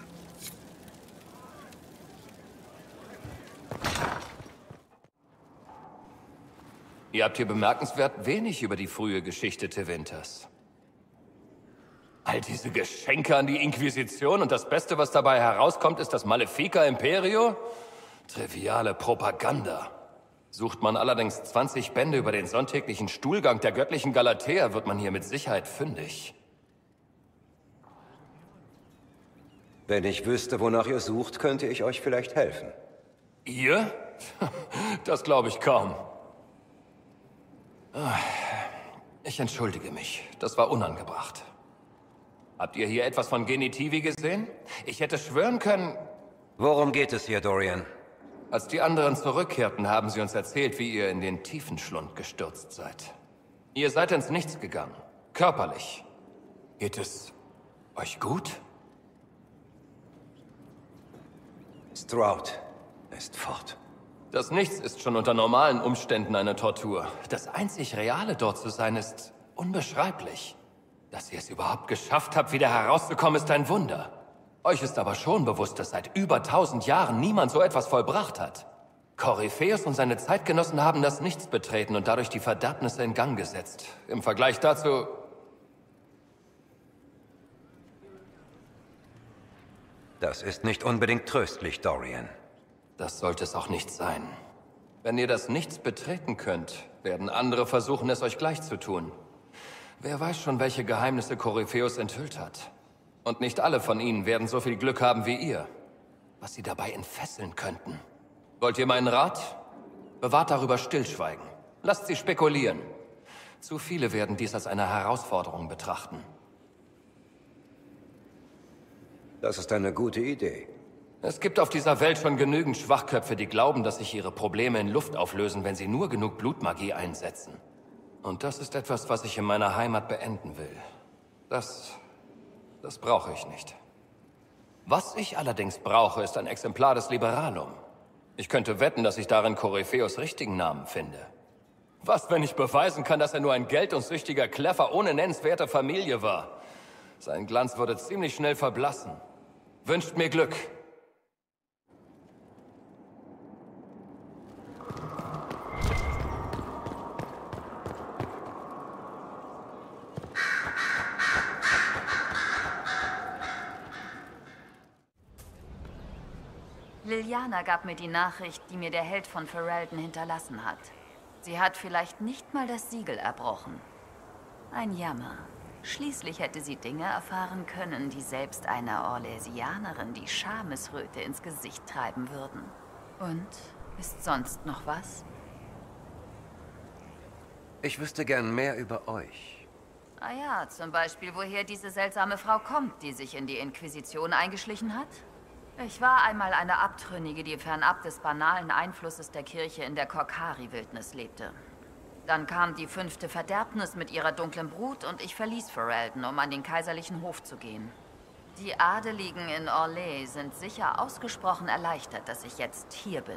Ihr habt hier bemerkenswert wenig über die frühe Geschichte Tewinters. All diese Geschenke an die Inquisition und das Beste, was dabei herauskommt, ist das Malefica Imperio? Triviale Propaganda. Sucht man allerdings 20 Bände über den sonntäglichen Stuhlgang der göttlichen Galatea, wird man hier mit Sicherheit fündig. Wenn ich wüsste, wonach ihr sucht, könnte ich euch vielleicht helfen. Ihr? Das glaube ich kaum. Ich entschuldige mich. Das war unangebracht. Habt ihr hier etwas von Genitivi gesehen? Ich hätte schwören können... Worum geht es hier, Dorian? Als die anderen zurückkehrten, haben sie uns erzählt, wie ihr in den Tiefenschlund gestürzt seid. Ihr seid ins Nichts gegangen. Körperlich. Geht es euch gut? Stroud ist fort. Das Nichts ist schon unter normalen Umständen eine Tortur. Das einzig Reale dort zu sein, ist unbeschreiblich. Dass ihr es überhaupt geschafft habt, wieder herauszukommen, ist ein Wunder. Euch ist aber schon bewusst, dass seit über 1000 Jahren niemand so etwas vollbracht hat. Koryphäus und seine Zeitgenossen haben das Nichts betreten und dadurch die Verderbnisse in Gang gesetzt. Im Vergleich dazu... Das ist nicht unbedingt tröstlich, Dorian. Das sollte es auch nicht sein. Wenn ihr das Nichts betreten könnt, werden andere versuchen, es euch gleich zu tun. Wer weiß schon, welche Geheimnisse Koryphäus enthüllt hat. Und nicht alle von ihnen werden so viel Glück haben wie ihr. Was sie dabei entfesseln könnten. Wollt ihr meinen Rat? Bewahrt darüber Stillschweigen. Lasst sie spekulieren. Zu viele werden dies als eine Herausforderung betrachten. Das ist eine gute Idee. Es gibt auf dieser Welt schon genügend Schwachköpfe, die glauben, dass sich ihre Probleme in Luft auflösen, wenn sie nur genug Blutmagie einsetzen. Und das ist etwas, was ich in meiner Heimat beenden will. Das brauche ich nicht. Was ich allerdings brauche, ist ein Exemplar des Liberalum. Ich könnte wetten, dass ich darin Koryphäus richtigen Namen finde. Was, wenn ich beweisen kann, dass er nur ein geld- und süchtiger Kleffer ohne nennenswerte Familie war? Sein Glanz würde ziemlich schnell verblassen. Wünscht mir Glück. Liliana gab mir die Nachricht, die mir der Held von Ferelden hinterlassen hat. Sie hat vielleicht nicht mal das Siegel erbrochen. Ein Jammer. Schließlich hätte sie Dinge erfahren können, die selbst einer Orlesianerin die Schamesröte ins Gesicht treiben würden. Und? Ist sonst noch was? Ich wüsste gern mehr über euch. Ah ja, zum Beispiel, woher diese seltsame Frau kommt, die sich in die Inquisition eingeschlichen hat? Ich war einmal eine Abtrünnige, die fernab des banalen Einflusses der Kirche in der Korkari-Wildnis lebte. Dann kam die 5. Verderbnis mit ihrer dunklen Brut und ich verließ Ferelden, um an den kaiserlichen Hof zu gehen. Die Adeligen in Orlais sind sicher ausgesprochen erleichtert, dass ich jetzt hier bin.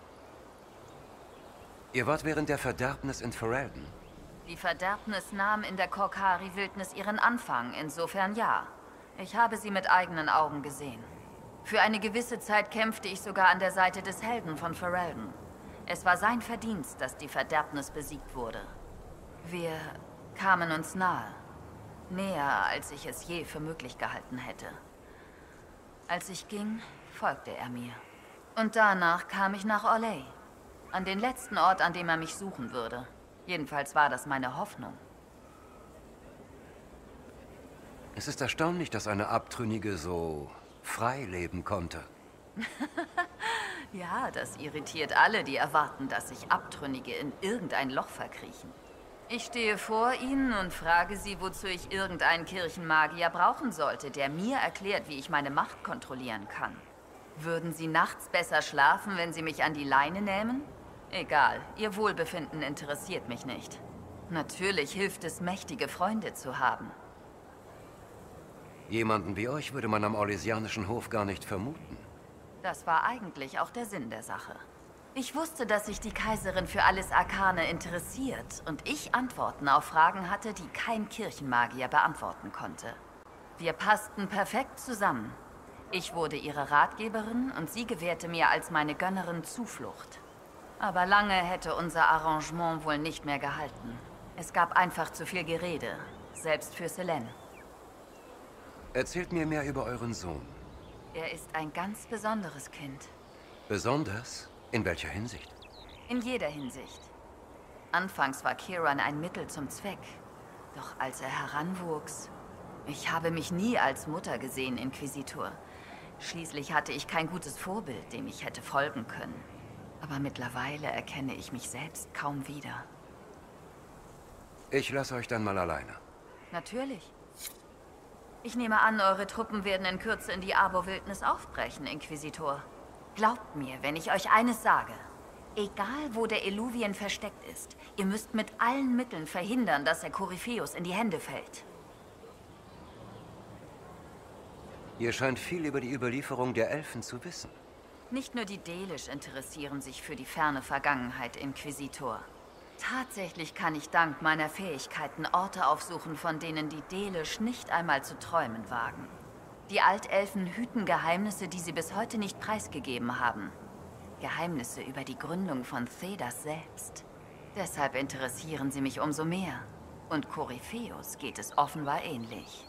Ihr wart während der Verderbnis in Ferelden? Die Verderbnis nahm in der Korkari-Wildnis ihren Anfang, insofern ja. Ich habe sie mit eigenen Augen gesehen. Für eine gewisse Zeit kämpfte ich sogar an der Seite des Helden von Ferelden. Es war sein Verdienst, dass die Verderbnis besiegt wurde. Wir kamen uns nahe. Näher, als ich es je für möglich gehalten hätte. Als ich ging, folgte er mir. Und danach kam ich nach Orlais. An den letzten Ort, an dem er mich suchen würde. Jedenfalls war das meine Hoffnung. Es ist erstaunlich, dass eine Abtrünnige so frei leben konnte. Ja, das irritiert alle, die erwarten, dass sich Abtrünnige in irgendein Loch verkriechen. Ich stehe vor ihnen und frage sie, wozu ich irgendeinen Kirchenmagier brauchen sollte, der mir erklärt, wie ich meine Macht kontrollieren kann. Würden sie nachts besser schlafen, wenn sie mich an die Leine nähmen? Egal, ihr Wohlbefinden interessiert mich nicht. Natürlich hilft es, mächtige Freunde zu haben. Jemanden wie euch würde man am orlesianischen Hof gar nicht vermuten. Das war eigentlich auch der Sinn der Sache. Ich wusste, dass sich die Kaiserin für alles Arkane interessiert und ich Antworten auf Fragen hatte, die kein Kirchenmagier beantworten konnte. Wir passten perfekt zusammen. Ich wurde ihre Ratgeberin und sie gewährte mir als meine Gönnerin Zuflucht. Aber lange hätte unser Arrangement wohl nicht mehr gehalten. Es gab einfach zu viel Gerede, selbst für Selene. Erzählt mir mehr über euren Sohn. Er ist ein ganz besonderes Kind. Besonders? In welcher Hinsicht? In jeder Hinsicht. Anfangs war Kieran ein Mittel zum Zweck. Doch als er heranwuchs... Ich habe mich nie als Mutter gesehen, Inquisitor. Schließlich hatte ich kein gutes Vorbild, dem ich hätte folgen können. Aber mittlerweile erkenne ich mich selbst kaum wieder. Ich lasse euch dann mal alleine. Natürlich. Ich nehme an, eure Truppen werden in Kürze in die Arbor-Wildnis aufbrechen, Inquisitor. Glaubt mir, wenn ich euch eines sage. Egal, wo der Eluvien versteckt ist, ihr müsst mit allen Mitteln verhindern, dass er Koryphäus in die Hände fällt. Ihr scheint viel über die Überlieferung der Elfen zu wissen. Nicht nur die Delish interessieren sich für die ferne Vergangenheit, Inquisitor. Tatsächlich kann ich dank meiner Fähigkeiten Orte aufsuchen, von denen die Delish nicht einmal zu träumen wagen. Die Altelfen hüten Geheimnisse, die sie bis heute nicht preisgegeben haben. Geheimnisse über die Gründung von Thedas selbst. Deshalb interessieren sie mich umso mehr. Und Korypheus geht es offenbar ähnlich.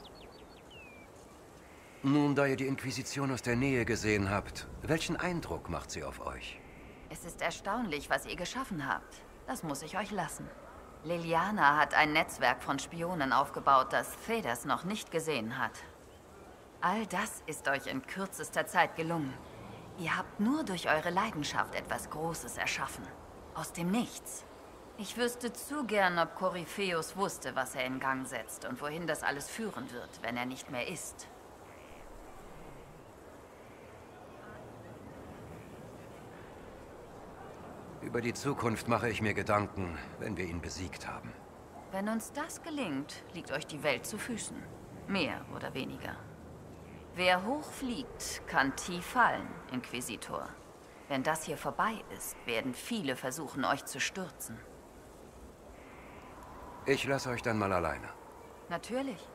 Nun, da ihr die Inquisition aus der Nähe gesehen habt, welchen Eindruck macht sie auf euch? Es ist erstaunlich, was ihr geschaffen habt. Das muss ich euch lassen. Liliana hat ein Netzwerk von Spionen aufgebaut, das Thedas noch nicht gesehen hat. All das ist euch in kürzester Zeit gelungen. Ihr habt nur durch eure Leidenschaft etwas Großes erschaffen. Aus dem Nichts. Ich wüsste zu gern, ob Korypheus wusste, was er in Gang setzt und wohin das alles führen wird, wenn er nicht mehr ist. Über die Zukunft mache ich mir Gedanken, wenn wir ihn besiegt haben. Wenn uns das gelingt, liegt euch die Welt zu Füßen. Mehr oder weniger. Wer hoch fliegt, kann tief fallen, Inquisitor. Wenn das hier vorbei ist, werden viele versuchen, euch zu stürzen. Ich lasse euch dann mal alleine. Natürlich.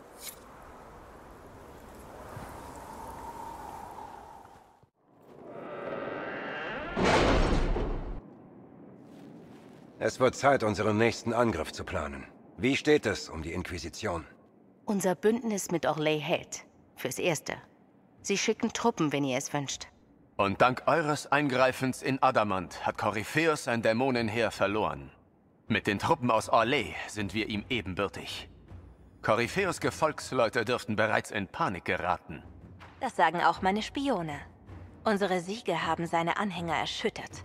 Es wird Zeit, unseren nächsten Angriff zu planen. Wie steht es um die Inquisition? Unser Bündnis mit Orlais hält. Fürs Erste. Sie schicken Truppen, wenn ihr es wünscht. Und dank eures Eingreifens in Adamant hat Korypheus sein Dämonenheer verloren. Mit den Truppen aus Orlais sind wir ihm ebenbürtig. Korypheus' Gefolgsleute dürften bereits in Panik geraten. Das sagen auch meine Spione. Unsere Siege haben seine Anhänger erschüttert.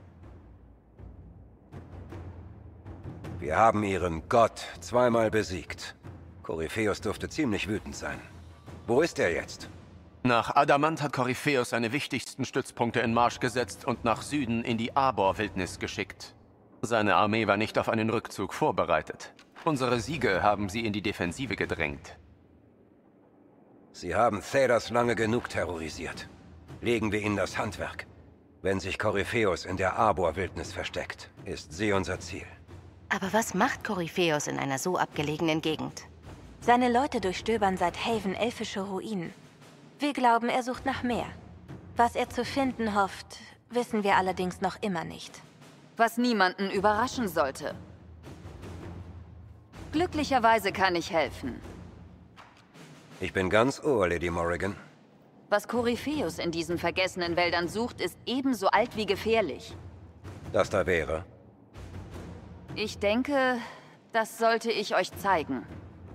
Wir haben ihren Gott zweimal besiegt. Korypheus dürfte ziemlich wütend sein. Wo ist er jetzt? Nach Adamant hat Korypheus seine wichtigsten Stützpunkte in Marsch gesetzt und nach Süden in die Arbor-Wildnis geschickt. Seine Armee war nicht auf einen Rückzug vorbereitet. Unsere Siege haben sie in die Defensive gedrängt. Sie haben Thedas lange genug terrorisiert. Legen wir ihnen das Handwerk. Wenn sich Korypheus in der Arbor-Wildnis versteckt, ist sie unser Ziel. Aber was macht Korypheus in einer so abgelegenen Gegend? Seine Leute durchstöbern seit Haven elfische Ruinen. Wir glauben, er sucht nach mehr. Was er zu finden hofft, wissen wir allerdings noch immer nicht. Was niemanden überraschen sollte. Glücklicherweise kann ich helfen. Ich bin ganz Ohr, Lady Morrigan. Was Korypheus in diesen vergessenen Wäldern sucht, ist ebenso alt wie gefährlich. Das da wäre? Ich denke, das sollte ich euch zeigen.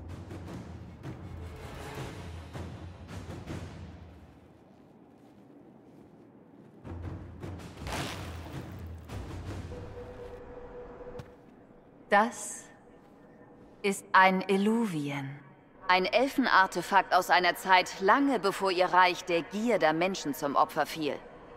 Das ist ein Illuvien. Ein Elfenartefakt aus einer Zeit lange bevor ihr Reich der Gier der Menschen zum Opfer fiel.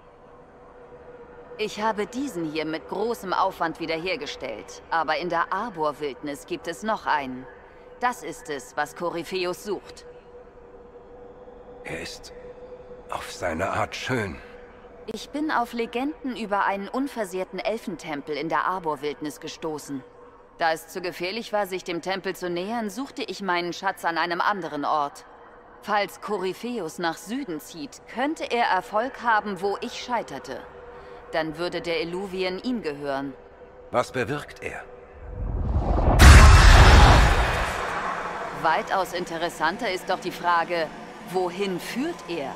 Ich habe diesen hier mit großem Aufwand wiederhergestellt, aber in der Arbor-Wildnis gibt es noch einen. Das ist es, was Korypheus sucht. Er ist auf seine Art schön. Ich bin auf Legenden über einen unversehrten Elfentempel in der Arbor-Wildnis gestoßen. Da es zu gefährlich war, sich dem Tempel zu nähern, suchte ich meinen Schatz an einem anderen Ort. Falls Korypheus nach Süden zieht, könnte er Erfolg haben, wo ich scheiterte. Dann würde der Illuvien ihm gehören. Was bewirkt er? Weitaus interessanter ist doch die Frage, wohin führt er?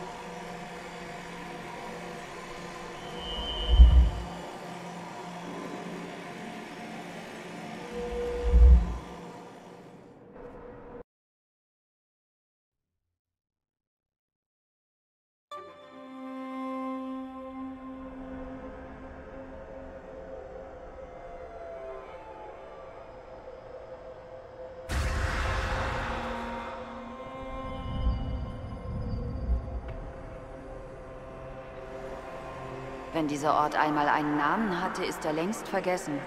Wenn dieser Ort einmal einen Namen hatte, ist er längst vergessen.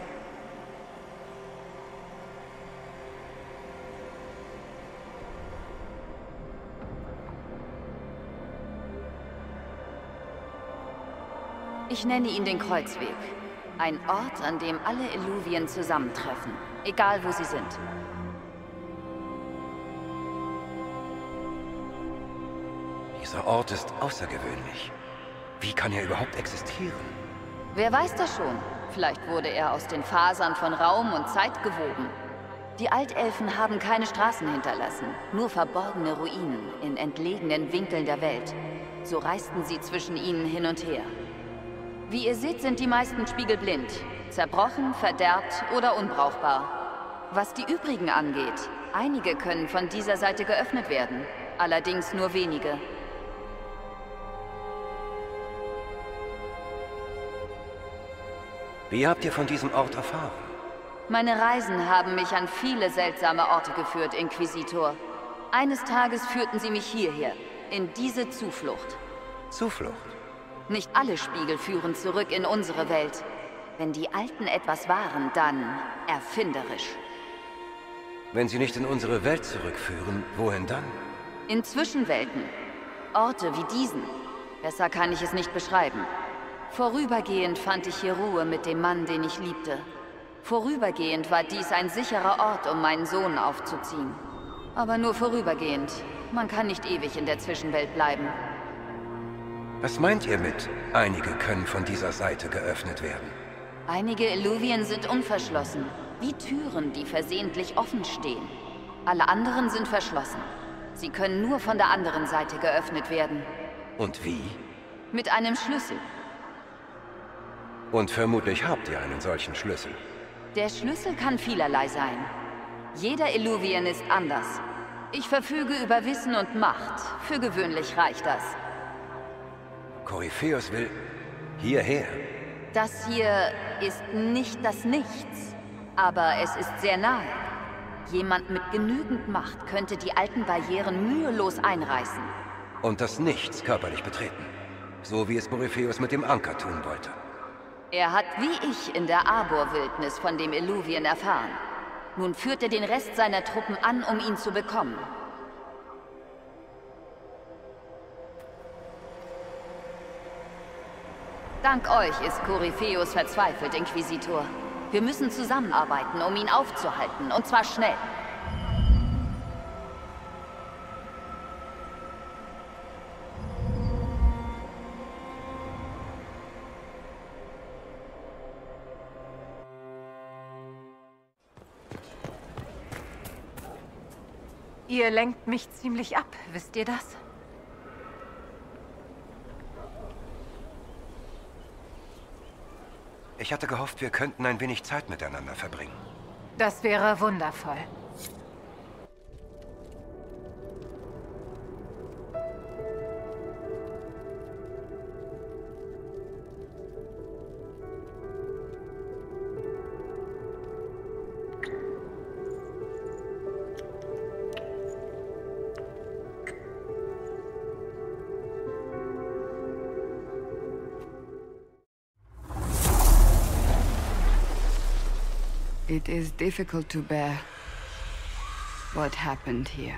Ich nenne ihn den Kreuzweg. Ein Ort, an dem alle Illuvien zusammentreffen, egal wo sie sind. Dieser Ort ist außergewöhnlich. Wie kann er überhaupt existieren? Wer weiß das schon? Vielleicht wurde er aus den Fasern von Raum und Zeit gewoben. Die Altelfen haben keine Straßen hinterlassen, nur verborgene Ruinen in entlegenen Winkeln der Welt. So reisten sie zwischen ihnen hin und her. Wie ihr seht, sind die meisten spiegelblind, zerbrochen, verderbt oder unbrauchbar. Was die übrigen angeht, einige können von dieser Seite geöffnet werden, allerdings nur wenige. Wie habt ihr von diesem Ort erfahren? Meine Reisen haben mich an viele seltsame Orte geführt, Inquisitor. Eines Tages führten sie mich hierher, in diese Zuflucht. Zuflucht? Nicht alle Spiegel führen zurück in unsere Welt. Wenn die Alten etwas waren, dann erfinderisch. Wenn sie nicht in unsere Welt zurückführen, wohin dann? In Zwischenwelten. Orte wie diesen. Besser kann ich es nicht beschreiben. Vorübergehend fand ich hier Ruhe mit dem Mann, den ich liebte. Vorübergehend war dies ein sicherer Ort, um meinen Sohn aufzuziehen. Aber nur vorübergehend. Man kann nicht ewig in der Zwischenwelt bleiben. Was meint ihr mit, einige können von dieser Seite geöffnet werden? Einige Illuvien sind unverschlossen, wie Türen, die versehentlich offen stehen. Alle anderen sind verschlossen. Sie können nur von der anderen Seite geöffnet werden. Und wie? Mit einem Schlüssel. Und vermutlich habt ihr einen solchen Schlüssel. Der Schlüssel kann vielerlei sein. Jeder Illuvien ist anders. Ich verfüge über Wissen und Macht. Für gewöhnlich reicht das. Korypheus will hierher. Das hier ist nicht das Nichts, aber es ist sehr nahe. Jemand mit genügend Macht könnte die alten Barrieren mühelos einreißen. Und das Nichts körperlich betreten. So wie es Korypheus mit dem Anker tun wollte. Er hat wie ich in der Arbor-Wildnis von dem Illuvien erfahren. Nun führt er den Rest seiner Truppen an, um ihn zu bekommen. Dank euch ist Korypheus verzweifelt, Inquisitor. Wir müssen zusammenarbeiten, um ihn aufzuhalten, und zwar schnell. Ihr lenkt mich ziemlich ab, wisst ihr das? Ich hatte gehofft, wir könnten ein wenig Zeit miteinander verbringen. Das wäre wundervoll. It is difficult to bear what happened here.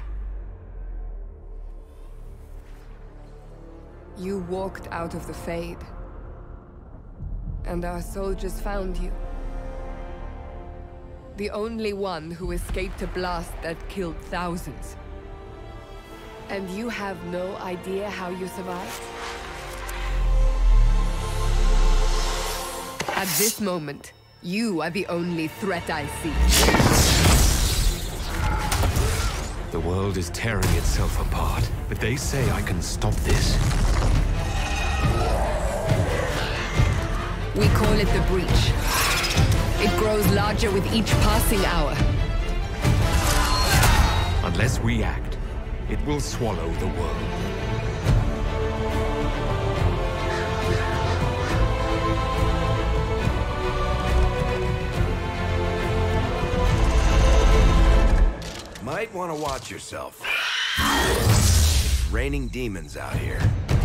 You walked out of the Fade, and our soldiers found you. The only one who escaped a blast that killed thousands. And you have no idea how you survived? At this moment, you are the only threat I see. The world is tearing itself apart, but they say I can stop this. We call it the Breach. It grows larger with each passing hour. Unless we act, it will swallow the world. Might want to watch yourself. Raining demons out here.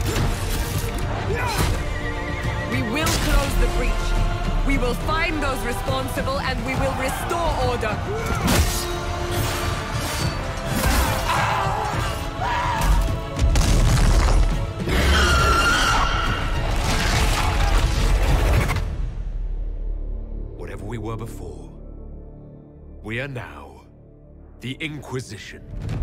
We will close the breach. We will find those responsible and we will restore order. Whatever we were before, we are now the Inquisition.